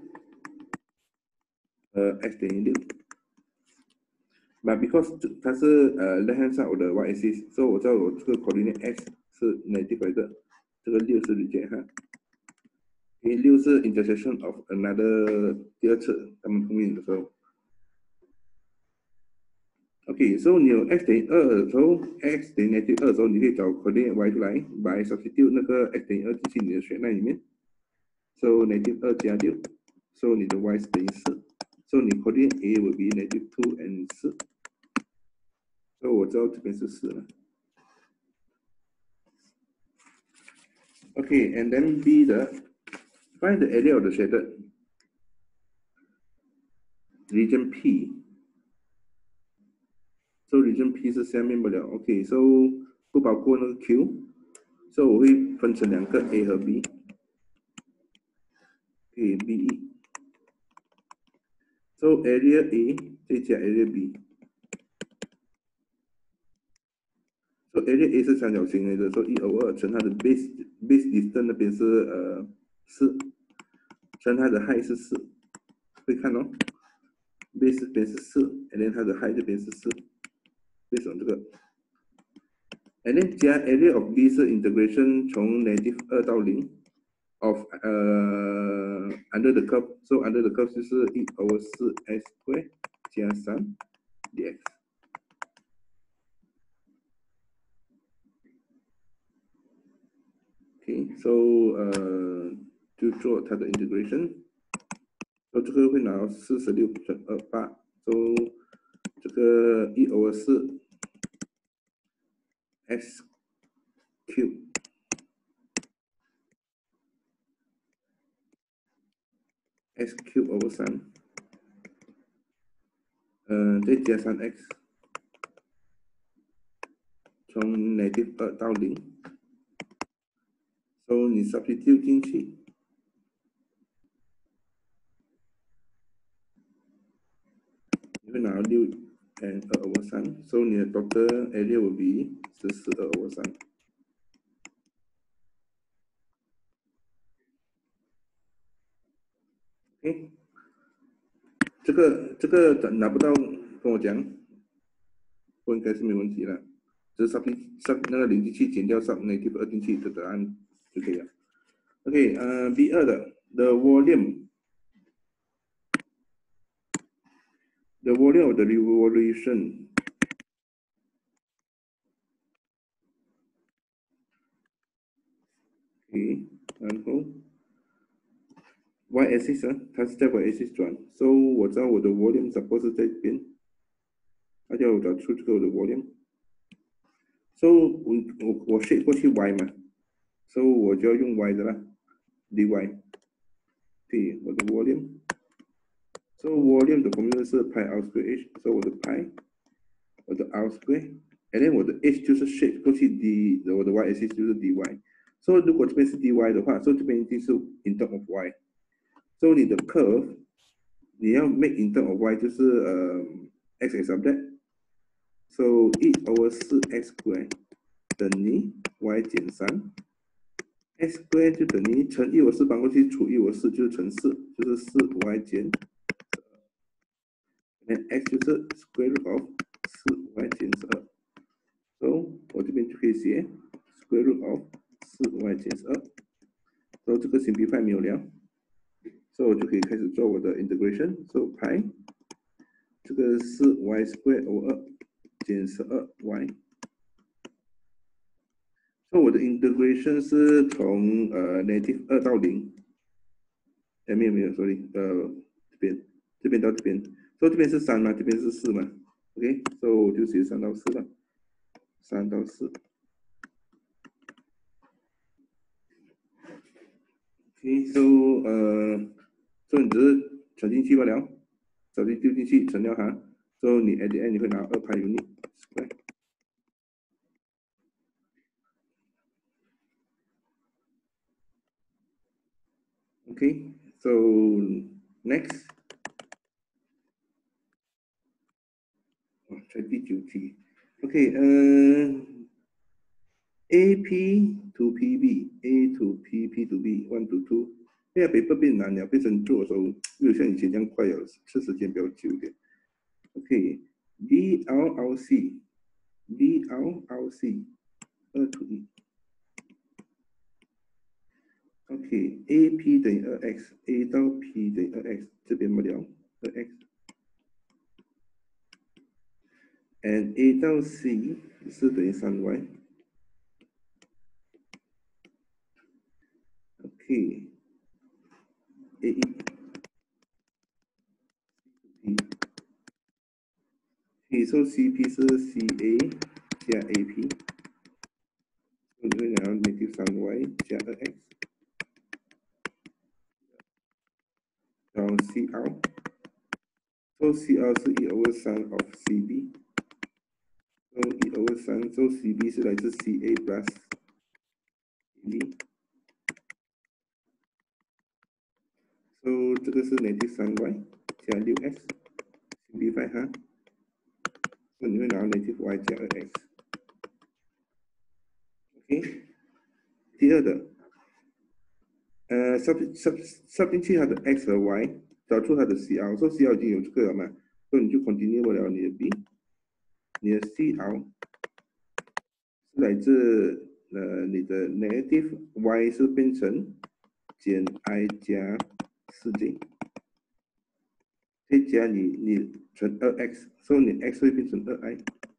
呃 x 等于六。But because 它是呃 left hand side 我的 y axis， 所以我知道我这个 coordinate x 是 negative 的，这个六是 reject 哈。因为六是 intersection of another 第二次它们碰面的时候。OK， 所以你有 x 等于二的时候 ，x 等于 negative 二的时候，你可以找 coordinate y 出来 ，by substitute 那个 x 等于二进去你的选项里面。So negative 二加六 ，so 你的 y 是等于四 ，so 你 coordinate a will be negative two and 四。所以我知道这边是四了。OK， and then B 的 find the area of the shaded region P。So region P 是下面不了 ，OK，so 不包括那个 Q，so 我会分成两个 A 和 B。A B E。So area A 再加 area B。So area A 是三角形来的，所以一 over 二乘它的 base base distance 那边是呃四，乘它的 height 是四，会看哦 ，base 这边是四 ，and then 它的 height 这边是四。based on 这个 ，and then 加 area of B 是 integration 从 negative 二到零 of 呃 under the curve，so under the curve 就是一 over 四 x square 加三 dx。OK，so 呃就做它的 integration， 所以这个会拿到四十六乘二八，so 这个一 over 四 x cube x cube over 三，呃再加上 x， 从 negative 二到零 ，so 你 substitute 进去，你会拿到六 and 二 over 三 ，so 你的 total area will be 十四二 over 三。OK， 这个这个拿不到跟我讲，不应该是没问题了，只是 substitute sub 那个零进去减掉 sub negative 二进去的答案就可以了。OK， 呃 B 二的 the volume the volume of the revolution OK， 然后 y axis 啊，它是在 y axis 转 ，so 我知道我的 volume suppose 是在这边，它叫我找出这个我的 volume。So 我我我 shape 过去 y 嘛 ，so 我就要用 y 的啦 ，dy。P 我的 volume。So volume 的 formula 是 pi r square h，so 我的 pi， 我的 r square，and then 我的 h 就是 shape 过去 d， 我的 y axis 就是 dy。So 如果这边是 dy 的话，所以这边一定是 in term of y。So 你的 curve 你要 make in term of y 就是呃 x is subject。So 一 over 四 x square 等于 y 减三。x square 就等于乘一 over 四搬过去除一 over 四就是乘四，就是四 y 减。那 x 就是 square root of 四 y 减十二，所以我这边就可以写 square root of 四 y 减十二，所以这个 simplify 没有了，所以我就可以开始做我的 integration， so pi 这个四 y square over 二减十二 y， 所以我的 integration 是从呃 negative 二到零，哎没有没有 sorry， 呃这边这边到这边。所以这边是三嘛，这边是四嘛 ，OK， 所以我就写三到四了，三到四 ，OK，so 呃所以你只是乘进去罢了，手机丢进去乘了哈，所以你 at the end 你会拿二派 unit square。Okay, so next， 哦，在第九题。OK， 呃 ，A P to P B，A to P P to B，one to two。现在 paper 变难了，变成做的时候没有像以前这样快了，是时间比较久一点。OK，D L L C，D L L C， 二 to 一。OK，A P 等于二 x，A 到 P 等于二 x， 这边不了二 x。And A 到 C 是等于三 y。OK，A 一 ，P， 所以 C P 是 C A 加 A P， 所以你会拿到 negative 三 y 加二 x， 然后 C L， 所以 C L 是一 over 三 of C B， 所以一 over 三，所以 C B 是来自 C A plus B， 所以这个是 negative 三 y 加六 x，simplify 哈，所以你会拿到 negative y 加二 x。OK， 第二个，呃 ，sub sub sub 进去它的 x 和 y， 找出它的 C L， 所以 C L 已经有这个了嘛，所以你就 continue 不了你的 B， 你的 C L 是来自呃你的 negative y 是变成减 i 加四 j， 再加你你乘二 x， 所以你 x 会变成二 i，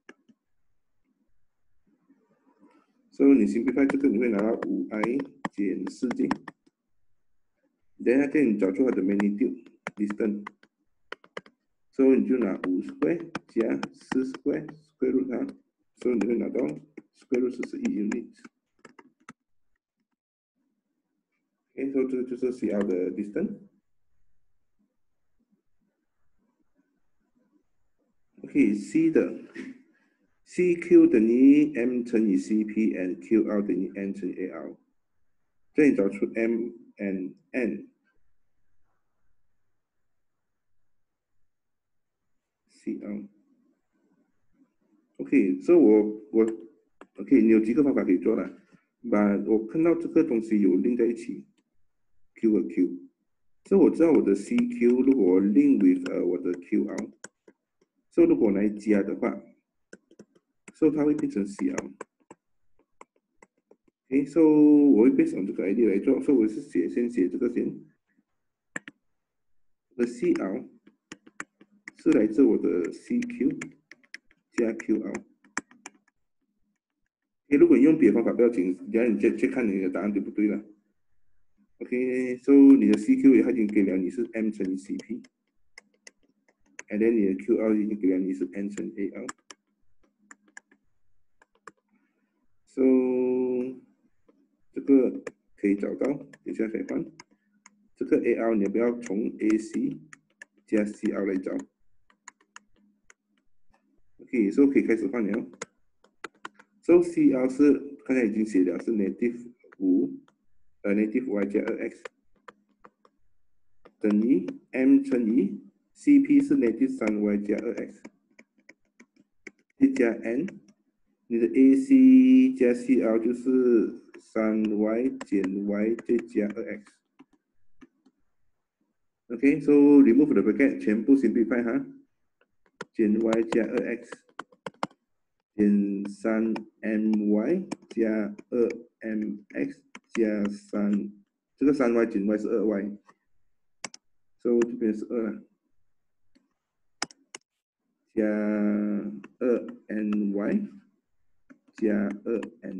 所以你 simplify 这个你会拿到五 i 减四 j。等下这你找出它的 magnitude distance， 所以你就拿五 square 加四 square square root 它，所以你会拿到 square root 四十一 unit。OK， 所以这个就是 C L 的 distance。OK，C 的 C Q 等于 M 乘以 C P，and Q L 等于 N 乘以 A L。这里找出 M and N。C L。OK， 所以我我 OK， 你有几个方法可以做了，把我看到这个东西有连在一起 ，Q 和 Q， 所以我知道我的 C Q 如果我 link with 呃我的 Q L， 所以如果我来加的话，所以它会变成 C L。OK， 所以我会 based on 这个 I D 来做，所以我是写先写这个先，我的 C L 是来自我的 C Q 加 Q L。如果你用别的方法不要紧，然后你再去看你的答案对不对了。OK， so 你的 C Q 它已经给了你是 M 乘以 C P，and then 你的 Q L 已经给了你是 N 乘以 A L。So 这个可以找到，等下再换。这个 A L 你要不要从 A C 加 C L 来找 ？OK， 所以可以开始换了。So C L 是刚才已经写了是 negative 五，呃 negative y 加二 x 等于 M 乘以 C P 是 negative 三 y 加二 x， 再加 N， 你的 A C 加 C L 就是三 y 减 y 再加二 x。OK， so remove the bracket， 全部 simplify 哈，减 y 加二 x。减三 my 加二 mx 加三，这个三 y 减 y 是二 y， 所以这边是二了，加二 ny 加二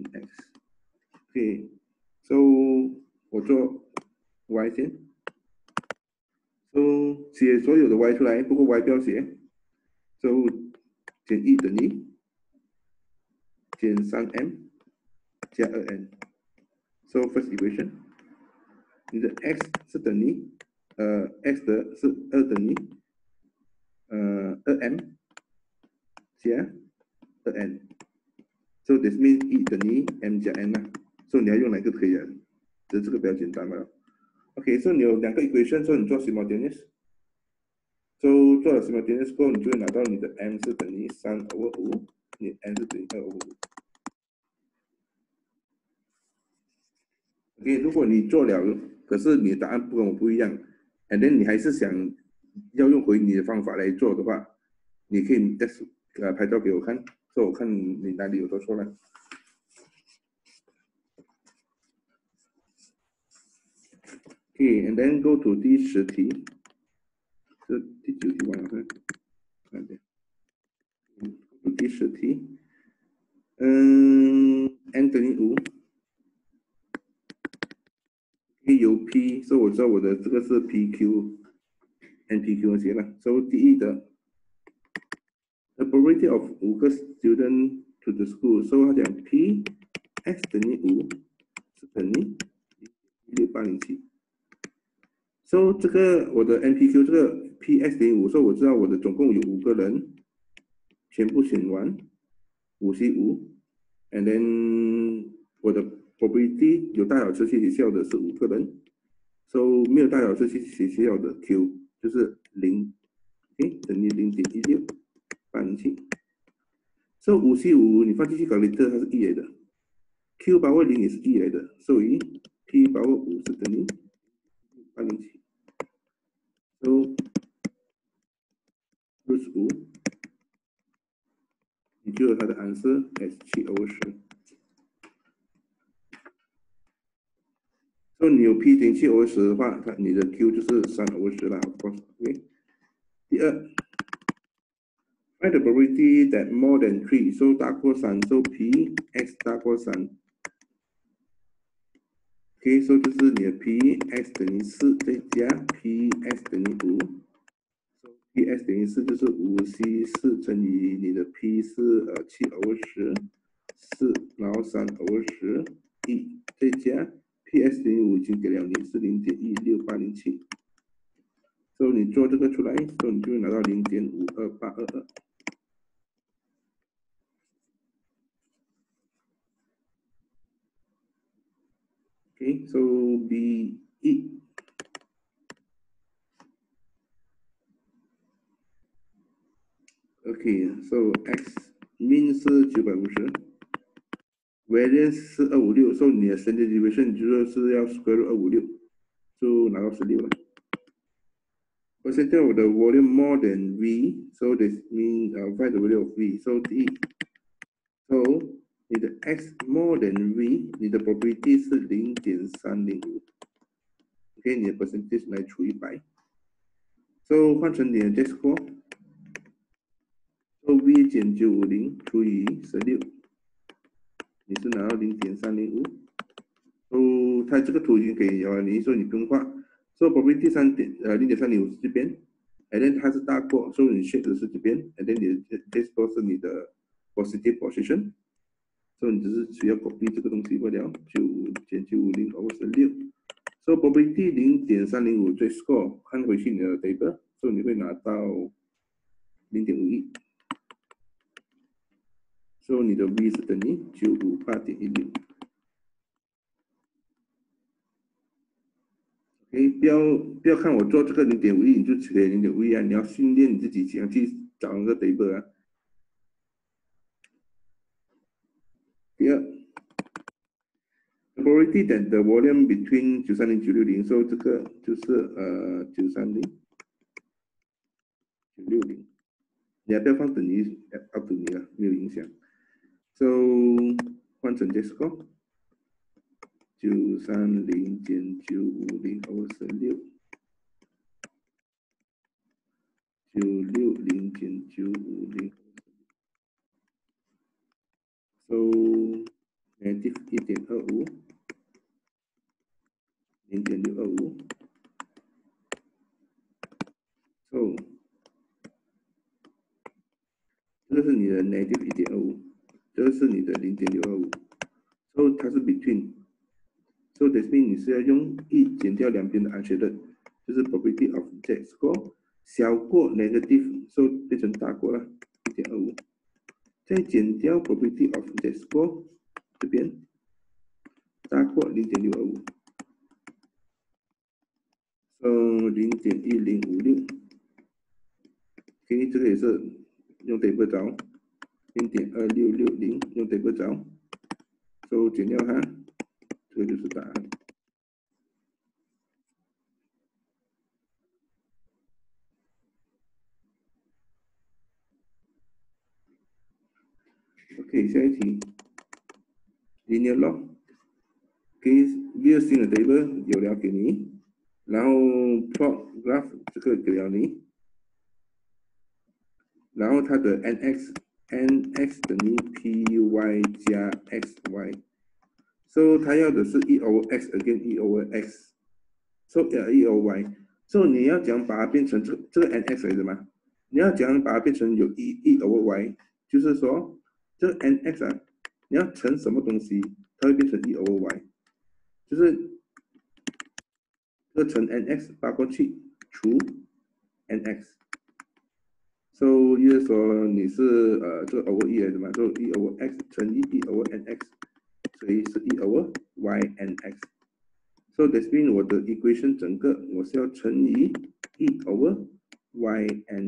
nx。OK，so 我做 y 先 ，so 写所有的 y 出来，不过 y 不要写 ，so 减一等于。减 三 m 加二 n， so first equation， 你的 x 是等于呃 x 的是二等于呃二 m 加二 n。So this means E 等于 m 加 n 啦。所以你要用哪个可以啊？这这个比较简单嘛。OK， 所以你有两个 equation， 所以你做 simultaneous。So 做了 simultaneous 过后，你就会拿到你的 m 是等于三 over 五，你 n 是等于二 over 五。OK， 如果你做了，可是你的答案不跟我不一样 ，and then 你还是想要用回你的方法来做的话，你可以 just 呃拍照给我看，说我看你哪里有做错了。Okay, and then go to 第十题，这第九题完了看，看点，嗯，第十题，嗯 ，n 等于五 ，P 有 P， 所以我知道我的这个是 P Q，N P Q 那些了，所以第一的 ，the probability of 五个 student to the school， 所以他讲 P x 等于五是等于一六八零七。So 这个我的 N P Q 这个 P x 等于五，所以我知道我的总共有五个人，全部选完五 C 五 ，and then 我的 probability 有大小车去学校的是五个人 ，so 没有大小车去学校的 Q 就是零 ，OK 等于零点一六八零七。So 五 C 五你放进去搞 calculator 它是一来的 ，Q 包括零也是一来的，所以 P 包括五是等于八零七。So root 五，你就有它的 answer as 七 over 十。所以你有 P 等于七 over 十的话，它你的 Q 就是三 over 十啦 ，of course。OK。第二 ，find the probability that more than three，so 大过三 ，so P x 大过三。OK，so 就是你的 P x 等于四再加 P x 等于五。P x 等于四就是五 C 四乘以你的 P 是呃七 over 十，四然后三 over 十一再加 P x 等于五已经给了你是零点一六八零七，所以你做这个出来，所以你就会拿到零点五二八二二。Okay, so B E. Okay, so x min 是九百五十 ，variance 是二五六，所以你的 standard deviation 就是要 square root 二五六，就拿到十六了。Percentage of the volume more than V, so this means uh, find the value of V. So D, so 你的 x more than V， 你的 probability 是零点三零五。OK， 你的 percentage 来除一百。So 换成你的 test score。So V 减九五零除以十六，你是拿到零点三零五。So 它这个图已经给了你，所以你不用画。So probability 三点呃零点三零五是这边 ，and then 它是大过，所以你选的是这边 ，and then 你的 test score 是你的 positive position。所以你只是需要 copy 这个东西过了，九五减九五零 over 十六。So probability 零点三零五最 score 看回去你的 table， 所以你会拿到零点五一。所以你的 V 是等于九五八点一六。OK， 不要不要看我做这个零点五一，你就写零点五一啊！你要训练你自己怎样去找那个 table 啊。第二 ，probability that the volume between 九三零九六零，所以这个就是呃九三零九六零，你要不要放等于 up to 你了，没有影响。So 换成 test score， 九三零减九五零 over 十六，九六零减九五零。So negative 一点二五，零点六二五。So 这个是你的 negative 一点二五，这个是你的零点六二五。So 它是 between。So that means 你是要用一减掉两边的 unshaded， 就是 probability of z score 小过 negative， 所、so, 变成大过了 一点二五， 再减掉 probability of z score 这边大过 零点六二五， so 零点一零五六， OK， 这个也是用 table 找 零点二六六零 用 table 找， so 减掉它，这个就是答案。OK， 下一题 ，linear log， 给 view 新的 table 有了给你，然后 plot graph 这个给了你，然后它的 nx nx 等于 py 加 xy，so 它要的是 e over x again e over x，so uh, e over y，so 你要讲把它变成这这个 nx 来的吗？你要讲把它变成有 e e over y， 就是说这个 nx 啊，你要乘什么东西，它会变成 e over y， 就是这个乘 nx 扒过去除 nx。So 就是说你是呃这个 over e 来的嘛，就 e over x 乘以 e over nx， 所以是 e over y nx。So that means 我的 equation 整个我是要乘以 e over y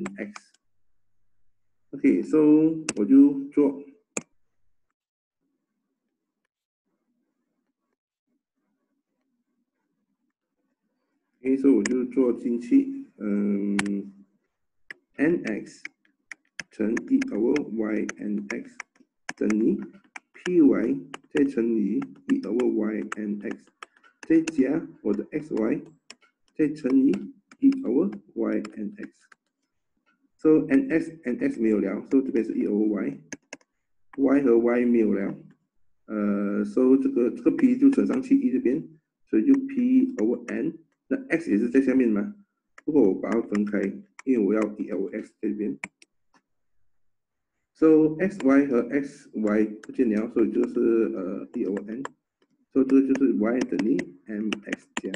nx。OK，so 我就做。OK， 所以我就做进去，嗯 ，nx 乘 e over y nx 等于 py 再乘以 e over y nx， 再加我的 xy 再乘以 e over y nx。So nx nx 没有了，所以这边是 e over y，y 和 y 没有了，呃，所以这个这个 p 就乘上去 e 这边，所以就 p over n。那 x 也是在下面嘛，不过我把它分开，因为我要 e over x 这边。So xy 和 xy 不见了，所以就是呃 e over n， 所以这个就是 y 等于 mx 加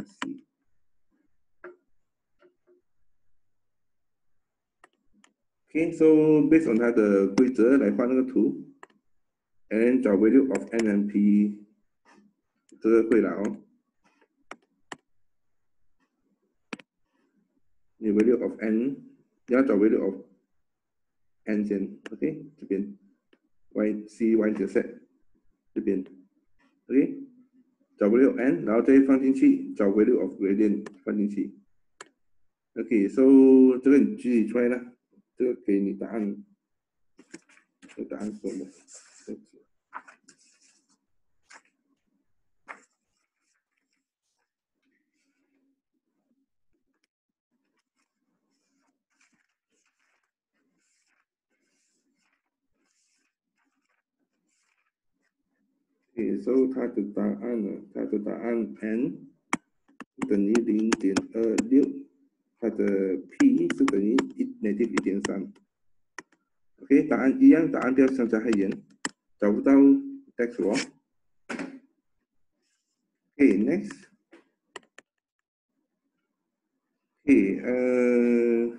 c。OK， so based on 它的规则来画那个图 ，and 找 value of n and p， 这个会了哦。你 value of n， 你要找 value of n 先 ，OK， 这边 y c y 的 set 这边 ，OK， 找 value of n， 然后再放进去，找 value of gradient 放进去 ，OK，so 这个你自己出来了，这个给你答案，这个答案是什么？OK，so 它的答案呢？它的答案 n 等于零点二六，它的 p 是等于一 negative 一点三。OK， 答案一样，答案不要相差太远，找不到 text 哦。OK，next。OK， 呃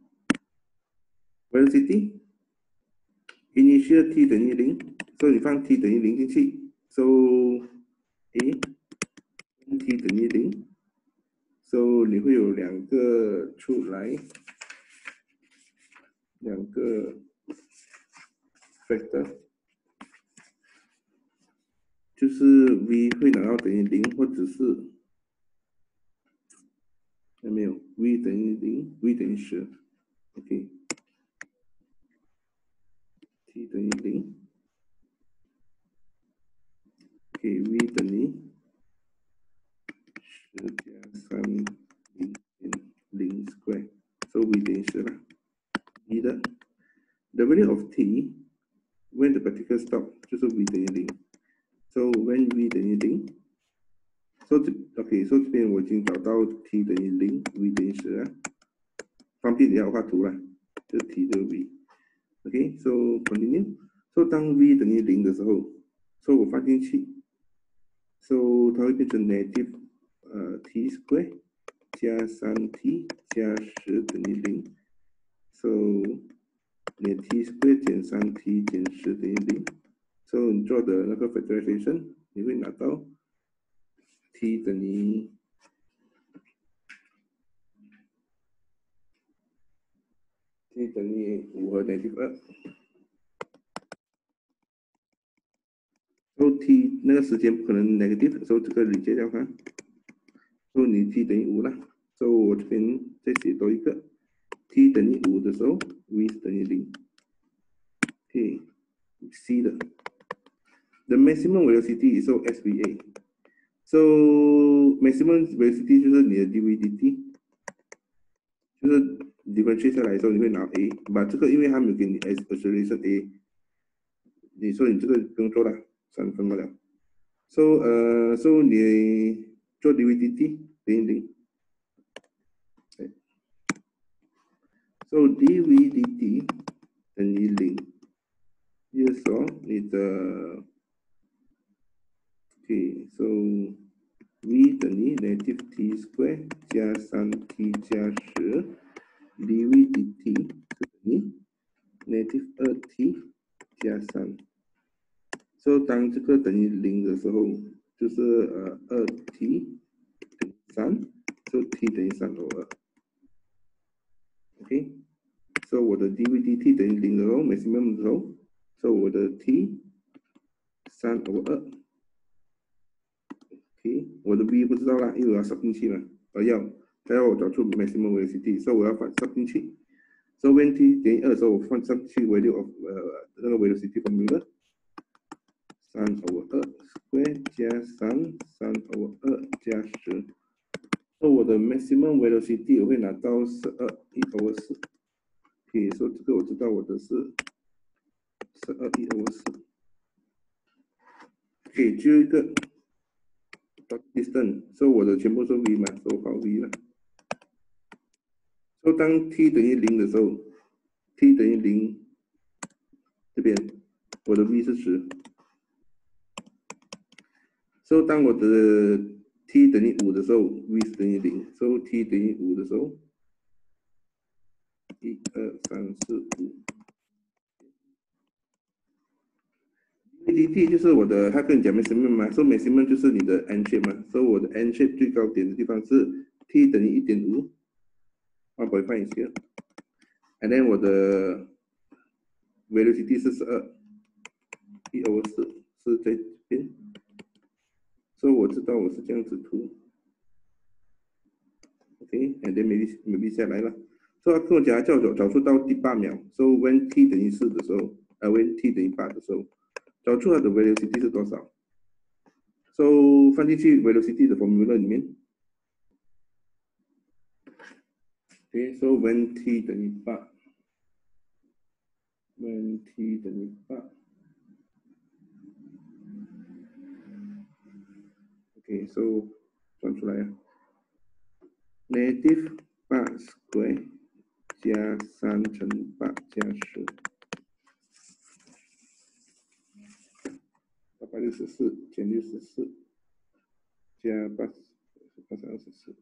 ，velocity initial t 等于零，所以你放 t 等于零进去 ，so a t 等于零 ，so 你会有两个出来，两个 factor， 就是 v 会拿到等于零，或者是还没有 v 等于零 ，v 等于十 ，OK，t 等于零 ，OK，v 等于十加三零点零 square，so v 等于十了。你的 the value of t when the particle stop 就是 v 等于零 ，so when v 等于零 ，so 这 OK，so 这边我已经找到 t 等于零 ，v 等于十了，方便你要画图了，这 t 就是 v，OK，so continue，so 当 v 等于零的时候 ，so 我放进去 ，so 它会变成 negative 呃 t square 加三 t 加十等于零 ，so 你的 t square 减三 t 减十等于零 ，so 你做的那个 factorization 你会拿到 t 等于 t 等于五和 negative 二。so t 那个时间不可能 negative，所以这个理解掉它。so 你 t 等于五了，所以我这边再写多一个 t 等于五的时候 v 是等于零。OK， C 的 the maximum velocity is so S V A。so maximum velocity 就是你的 d v dt， 就是 differentiate 下来的时候你会拿 a， 把这个因为它没有给你 acceleration a， 你说你这个不用做了，三分不了。so 呃、uh, so 你做 d v dt 等于零。so d v dt 等于零，就是说你的 OK， so v 等于 negative t square 加三 t 加十 dv dt 是等于 negative 二 t 加三。所以当这个等于零的时候，就是呃二 t 等于三，所以 t 等于三 over 二。OK， 所以我的 dv dt 等于零的时候 ，maximum 的时候，所以我的 t 三 over 二。OK， 我的 v 不知道啦，因为我要 sub 进去嘛，我要它要我找出 maximum velocity， 所以我要放 sub 进去。So when t 等于二的时候，我放 sub 进去 value of 呃那个 velocity formula， 三 over 二 square 加三，三 over 二加十，所以我的 maximum velocity 我会拿到十二一 over 四。OK， 所以这个我知道我的是十二一 over 四。OK， 最后一个 distance， 所以我的全部是 v 嘛，所以我跑 v 了。所以当 t 等于零的时候 ，t 等于零，这边我的 v 是十。所以当我的 t 等于五的时候 ，v 是等于零。所以 t 等于五的时候，一二三四五。d v dt 就是我的，他跟你讲 maximum 嘛，所以 maximum 就是你的 n shape 嘛，所以我的 n shape 最高点的地方是 t 等于一点五 ，one point five here，and then 我的 velocity 是十二，一 over 四是在这边，所以我知道我是这样子涂 ，OK，and then maybe maybe 下来了，所以他跟我讲叫我找出到第八秒，所以 when t 等于四的时候，呃 when t 等于八的时候。找出它的 velocity 是多少 ？So 放进去 velocity 的 formula 里面。Okay, so when t 等于八 ，when t 等于八 ，OK， so 算出来啊 ，negative 八 square 加三乘八加十，八百六十四减六十四加八八百二十四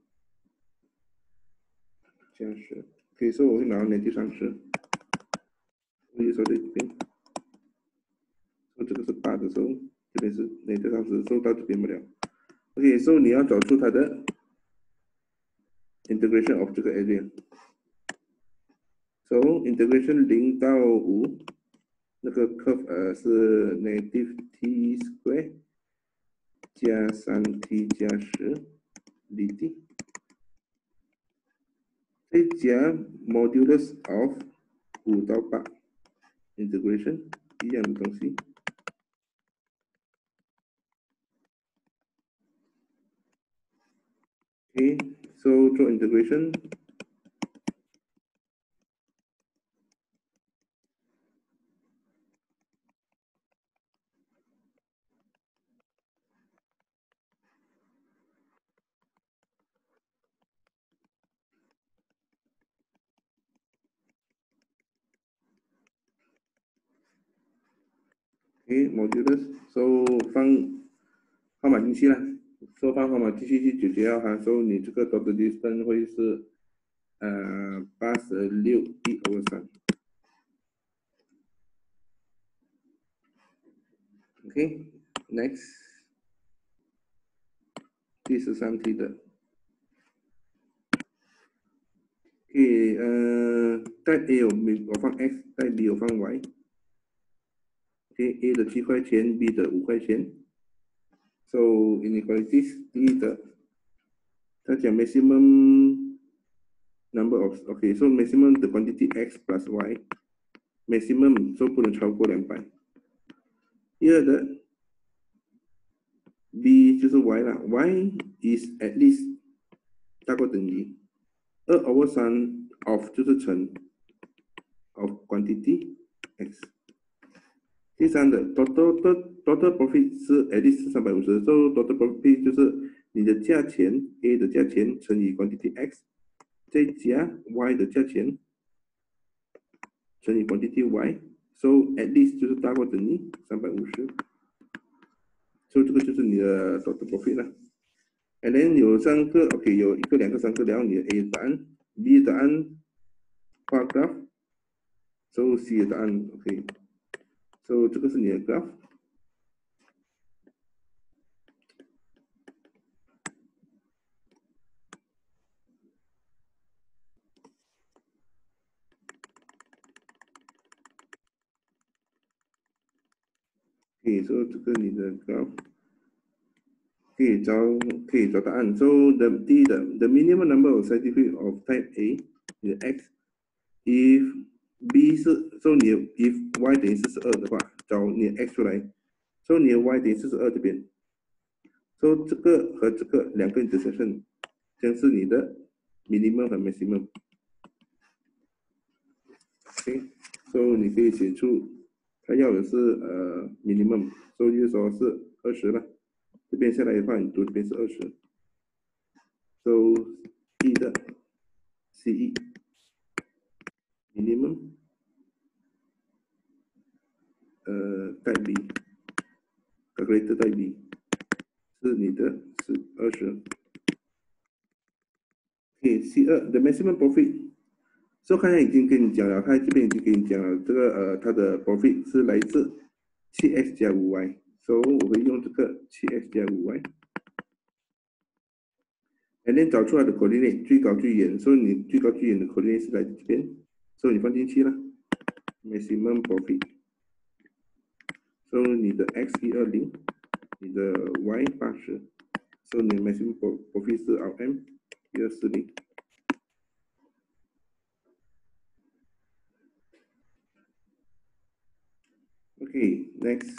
加十，可以说我会拿到 negative 三十。我就说在这边，说这个是八的时候，这边是 negative 三十，收到这边不了。OK， 所以你要找出它的 integration of 这个 area。So integration 零到五，那个 curve 呃是 negative t square 加三 t 加十 dt， 再加 modulus of 五到八 integration 一样的东西。OK， so 做 integration。OK，modulus，so 放号码进去了 so 方法嘛，继续去解决哈。所以你这个 total distance 会是呃八十六 e over 三。OK， next， 第十三题的。OK， 呃，带 A 我我放 X， 带 B 我放 Y。OK，A 的七块钱 ，B 的五块钱。So inequalities， 第一的，它讲 maximum number of OK， so maximum the quantity X plus Y，maximum so 不能超过两百。第二的 B 就是 Y 啦 ，Y is at least 大过等于二 over 三 of 就是乘 of quantity X。第三的 total total profit 是 at least 三百五十， so total profit 就是你的价钱 A 的价钱乘以 quantity X， 再加 Y 的价钱乘以 quantity Y，so at least 就是大过等于三百五十，所以这个就是你的 total profit 了。And then 有三个 OK， 有一个、两个、三个，然后你的 A 答案 ，B 答案画 graph，so C 的答案 OK。So 这个是你的 graph。可以说这个你的 graph 可以找可以找答案。So the 第一的 the minimum number of certificate of type A 你的 x，if B 是 so 你 if y 等于四十二的话，找你的 x 出来。So 你的 y 等于四十二这边。So 这个和这个两个 intersection 将是你的 minimum 和 maximum。OK，so 你可以写出他要的是呃 minimum， 所以就说是二十了。这边下来的话，你读这边是二十。So E 的 C E minimum 呃带 B calculator 带 B 是你的是二十。OK C 二 the maximum profit。So 刚才已经跟你讲了，他这边已经跟你讲了，这个呃它的 profit 是来自七 x 加五 y。So 我会用这个七 x 加五 y。And then 找出来的 coordinate 最高最远，所以你最高最远的 coordinate 是来自这边，所以你放进去了 maximum profit。So 你的 x 一二零，你的 y 八十，所以你的 maximum profit 是 R M 一二四零。Okay, next.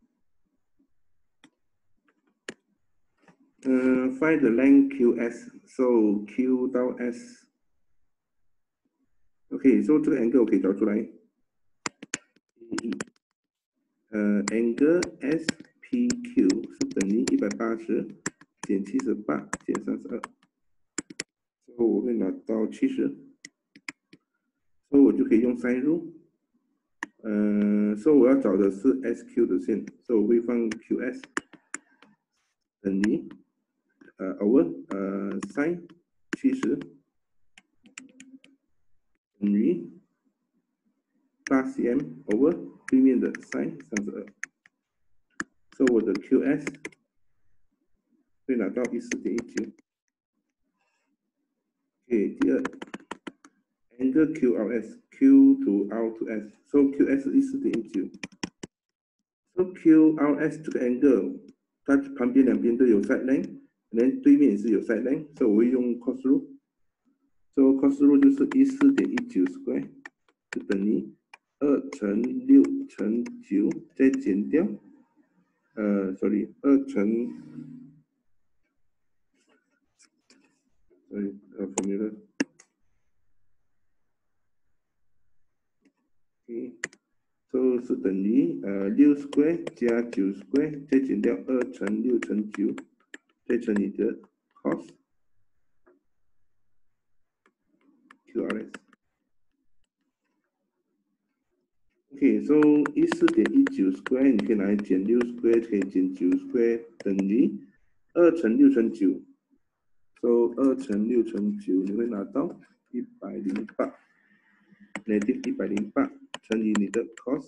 Uh, find the length Q S. So Q 到 S. Okay, so 这个 angle 我可以找出来。呃 ，angle S P Q 是等于一百八十减七十八减三十二，最后我会拿到七十，所以我就可以用 sin rule。呃，所以我要找的是 S Q 的线，所以我会放 Q S 等于呃 over 呃 sin 七十等于八 cm over 对面的 sin 三十二，所以我的 Q S 会拿到一四点一九。OK， 第二 angle Q R S，Q to R to S，so Q S 是一四点一九。So Q R S 这个 angle， 它旁边两边都有 side length， 连对面也是有 side length， 所以我会用 cos rule。So cos rule 就是一四点一九 square， 就等于二乘六乘九，再减掉，呃 ，sorry， 二乘，sorry， 呃 formula。OK， so 是等于呃六 square 加九 square， 再减掉二乘六乘九，再乘以的 cos Q R S。OK，so 一四点一九 square 你可以拿来减六 square， 可以减九 square 等于二乘六乘九，所以二乘六乘九，你会拿到一百零八 ，negative 一百零八乘以你的 cos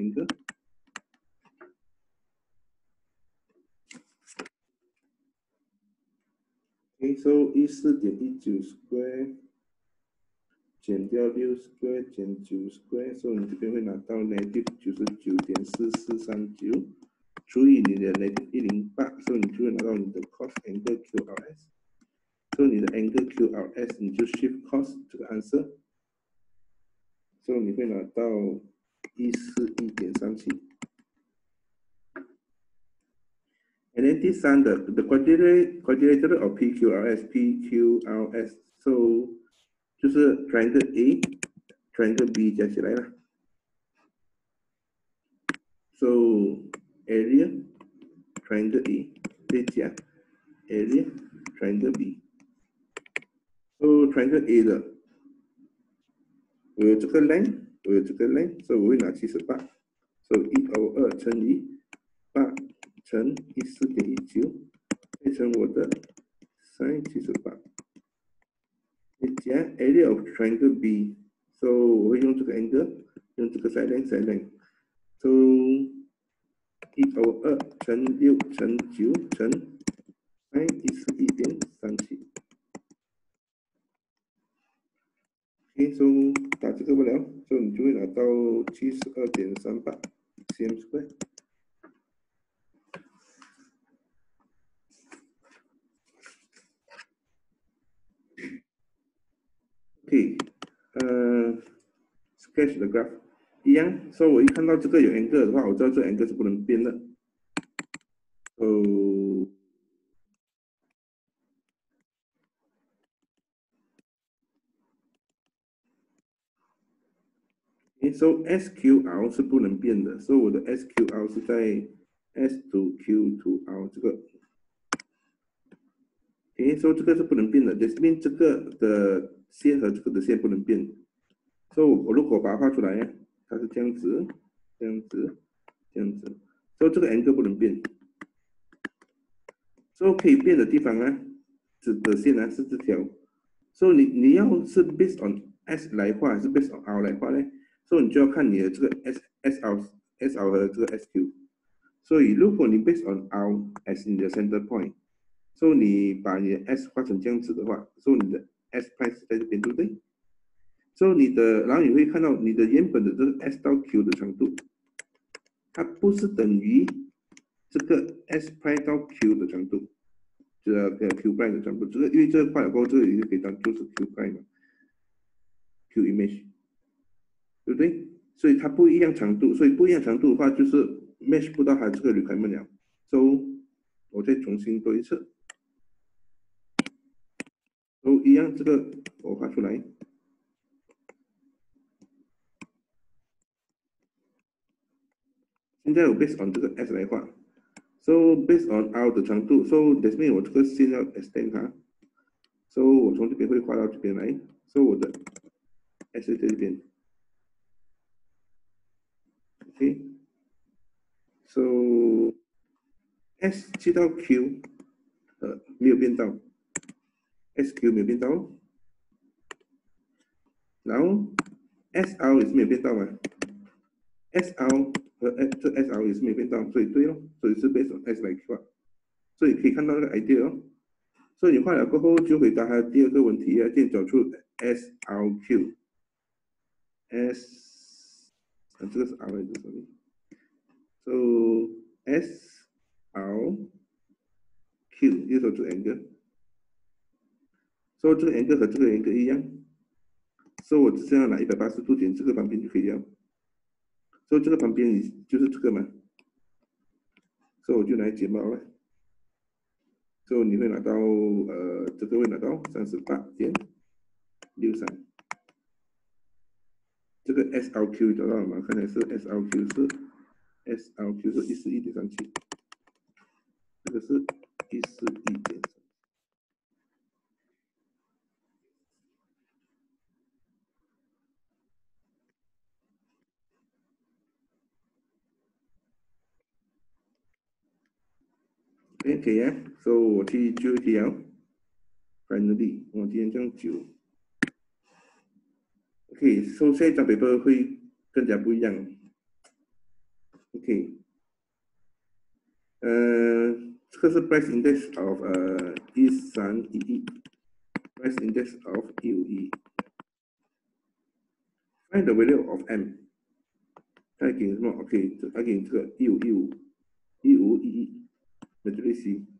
angle。OK， so 一四点一九 square 减掉六 square 减九 square， 所以你这边会拿到 negative 九十九点四四三九除以你的 negative 一零八，所以你就会拿到你的 cos angle Q R S。所以你的 angle Q R S 你就 shift cos 这个 answer， 所以你会拿到一四一点三七。And then 第三的 the quadrilateral of P Q R S P Q R S，so 就是 triangle A triangle B 加起来了。So area triangle A 再加 area triangle B。So triangle A 的，我有这个 length， 我有这个 length， 所以我会拿七十八。So 一 over 二乘以八乘一四点一九，再乘我的 sin 七十八。再加 area of triangle B，so 我会用这个 angle， 用这个 side length side length，so 一 over 二乘六乘九乘 sin 一四一点三七。OK，so 打这个不了，所以你就会拿到七十二点三八 cm square。OK， 呃 ，sketch the graph 一样，所以我一看到这个有 angle 的话，我知道这个 angle 是不能变的。哦。So S Q R 是不能变的，所以我的 S Q R 是在 S to Q to R 这个。诶，所以这个是不能变的 ，this mean 这个的线和这个的线不能变。所以我如果把它画出来，它是这样子，这样子，这样子，所以这个 angle 不能变。所以可以变的地方呢，这的线呢是这条。所以你你要是 based on S 来画，还是 based on R 来画呢？所以你就要看你的这个 S S R S R 和这个 S Q。所以如果你 based on R as 你的 center point， 所以你把你的 S 画成这样子的话，所以你的 S prime 是在这边，对不对？所以你的，然后你会看到你的原本的这个 S 到 Q 的长度，它不是等于这个 S prime 到 Q 的长度，这个 Q prime 的长度，这个因为这个画了过后，这个也可以当做是 Q prime 嘛 ，Q image， 对不对？所以它不一样长度，所以不一样长度的话，就是 match 不到它这个 requirement 了。So 我再重新做一次，都一样，这个我画出来。现在我 based on 这个 S 来画 ，so based on R 的长度 ，so that means 我这个线要 extend 它 ，so 我从这边会画到这边来 ，so 我的 S 在这边 ，OK，so S 去到 Q， 呃，没有变到 ，S Q 没有变到，然后 S R 也是没有变到嘛 ，S R 和 S 这 S R 也是没有变到，所以对哦，所以是 based on S 来画，所以可以看到那个 idea 哦。所以你画了过后，就回答他第二个问题，要先找出 S R Q，S， 啊，这个是 R 来的 ，sorry，so S R Q， 又找出 angle， 所以这个 angle 和这个 angle 一样，所以我只需要拿一百八十度点这个旁边就可以了，所以这个旁边就是这个嘛，所以我就来解毛了，所以你会拿到呃，这个会拿到三十八点六三。这个 S R Q 找到了吗？看来是 S R Q 是 S R Q 是一四一点三七，这个是一四一点三。OK， 可以啊 ，so 我去最后一条 ，finally， 我今天这样久 ，OK，so 下一张 paper 会更加不一样 ，OK， 呃，这个是 price index of 呃一三一一 ，price index of 一五一 ，find the value of m， 它给什么 ？OK， 它给这个一五一五一五一一，那这里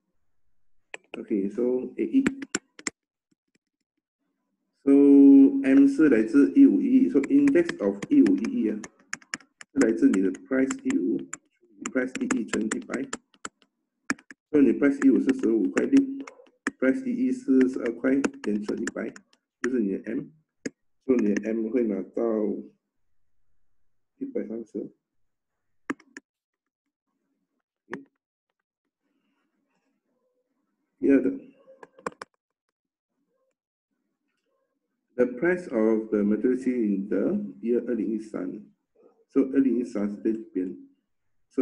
C，OK，so A 一。So M 是来自一五一一 ，so index of 一五一一啊，是来自你的 price 一五 ，price 一一乘一百，所以你 price 一五是十五块六 ，price 一一是十二块，减乘一百，就是你的 M， 所以你的 M 会拿到一百三十。第二个 ，the price of the maturity in the year 二零一三 ，so 二零一三是在这边 ，so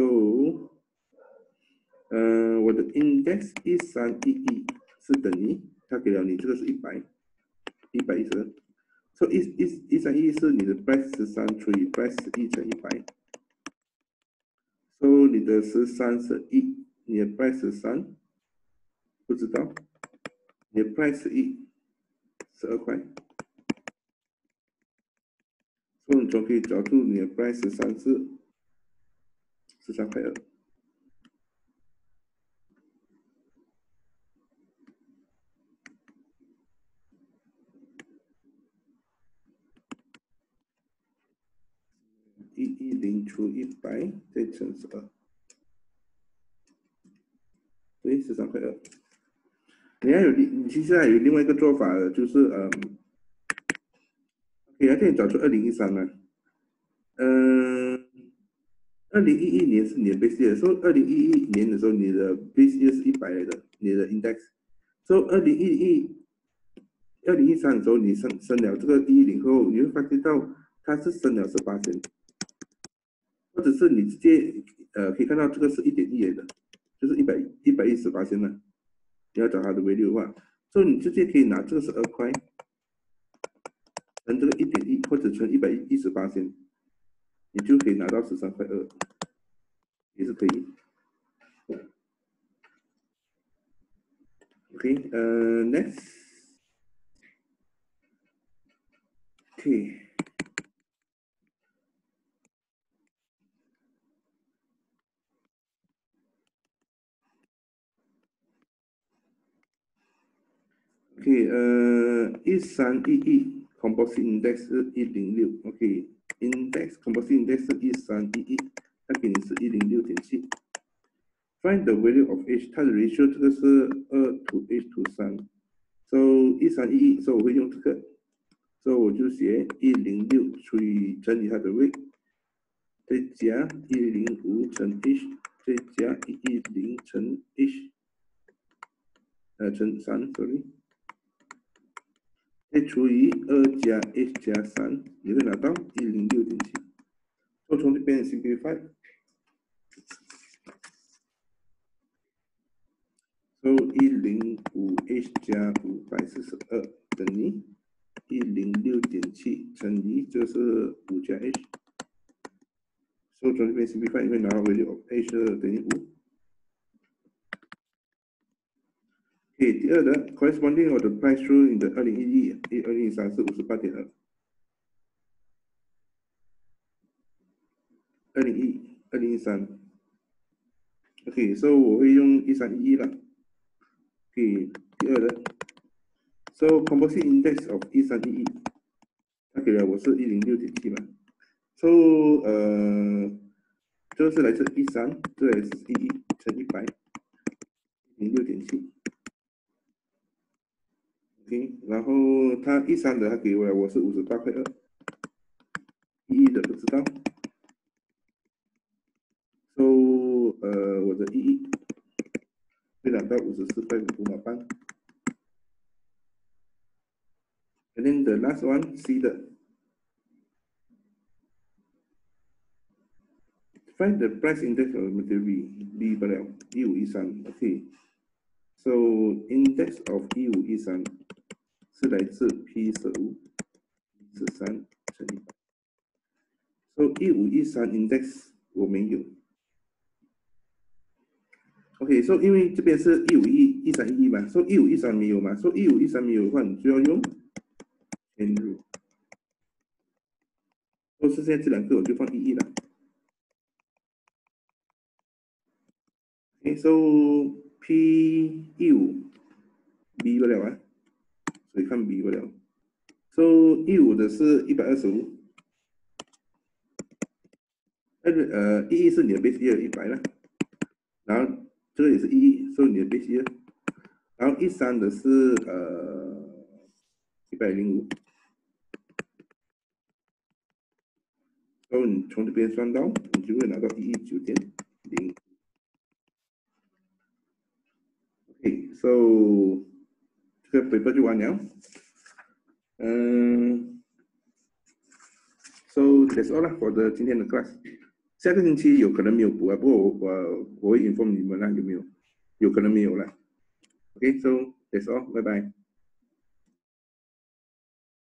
呃，我的 index 一三一一是等于，它给了你这个是一百，一百一十二，所以一一一三一是你的 price 十三除以 price 一乘一百，所以你的十三是一，你的 price 十三不知道，你的 price 一十二块，所以你就可以找出你的 price 十三是十三块二。一一零除一百再乘十二，对，十三块二。你还有你其实还有另外一个做法的，就是嗯，给它可以找出二零一三呢，嗯，二零一一年是你的 base year，所以二零一一年的时候你的 base year 是一百来的，你的 index，所以二零一一、二零一三的时候你升升了这个一一零后，你会发现到它是升了十八千，或者是你直接呃可以看到这个是一点一的，就是一百一百一十八千呢。你要找它的 value 的话，所以你直接可以拿这个十二块乘这个一点一，或者乘一百一十八千，你就可以拿到十三块二，也是可以。OK， 呃 ，next， OK。OK， 呃，一三一一 composite index 是一零六 ，OK，index composite index 是一三一一，它给你是一零六点七。Find the value of h， 它的 ratio 这个是二 to h to 三 ，so 一三一一，所以我会用这个，所以我就写一零六除以乘以它的 weight， 再加一零五乘 h， 再加一一零乘 h， 呃乘三 ，sorry。再除以二加 h 加三，你会拿到一零六点七。我从这边 simplify， so 一零五 h 加五百四十二等于一零六点七乘以这是五加 h， 所以从这边 simplify 你会拿到 value of h 等于五。OK， 第二的 corresponding of the price through in the 二零一一、二零一三是五十八点二。二零一、二零一三 ，OK， 所以我会用一三一一了。OK， 第二的 ，so composite index of 一三一一，它给了我是一零六点七嘛。So 呃，这个是来自一三，这也是一一乘一百，零六点七。OK， 然后它一三的它给我了我是五十八块二，一一的不知道。So 呃，我的一一会拿到五十四块五毛半。And then the last one C 的 ，find the price index of material B 不了一五一三 ，OK。 index of 一五一三是来自 P 十五 十三乘以。So 一五一三 index 我没有。OK， so 因为这边是一五一一三一一嘛 ，so 一五一三没有嘛 ，so 一五一三没有的话，你就要用 chain rule。都是现在这两个我就放一一了。OK，so P 一五 B 不了啊，所以看 B 不了。So 一五的是一百二十五。那个呃，一一是你的 base year 一百了，然后这个也是一一，所以你的 base year， 然后一三的是呃一百零五，然后你从这边算到，你就会拿到一一九点零。OK，so 这个 paper 就完了。嗯 ，so that's all 啦 for the 今天的 class。下个星期有可能没有补啊，不过我我我会 inform 你们啦，有没有？有可能没有啦。OK，so that's all，拜拜。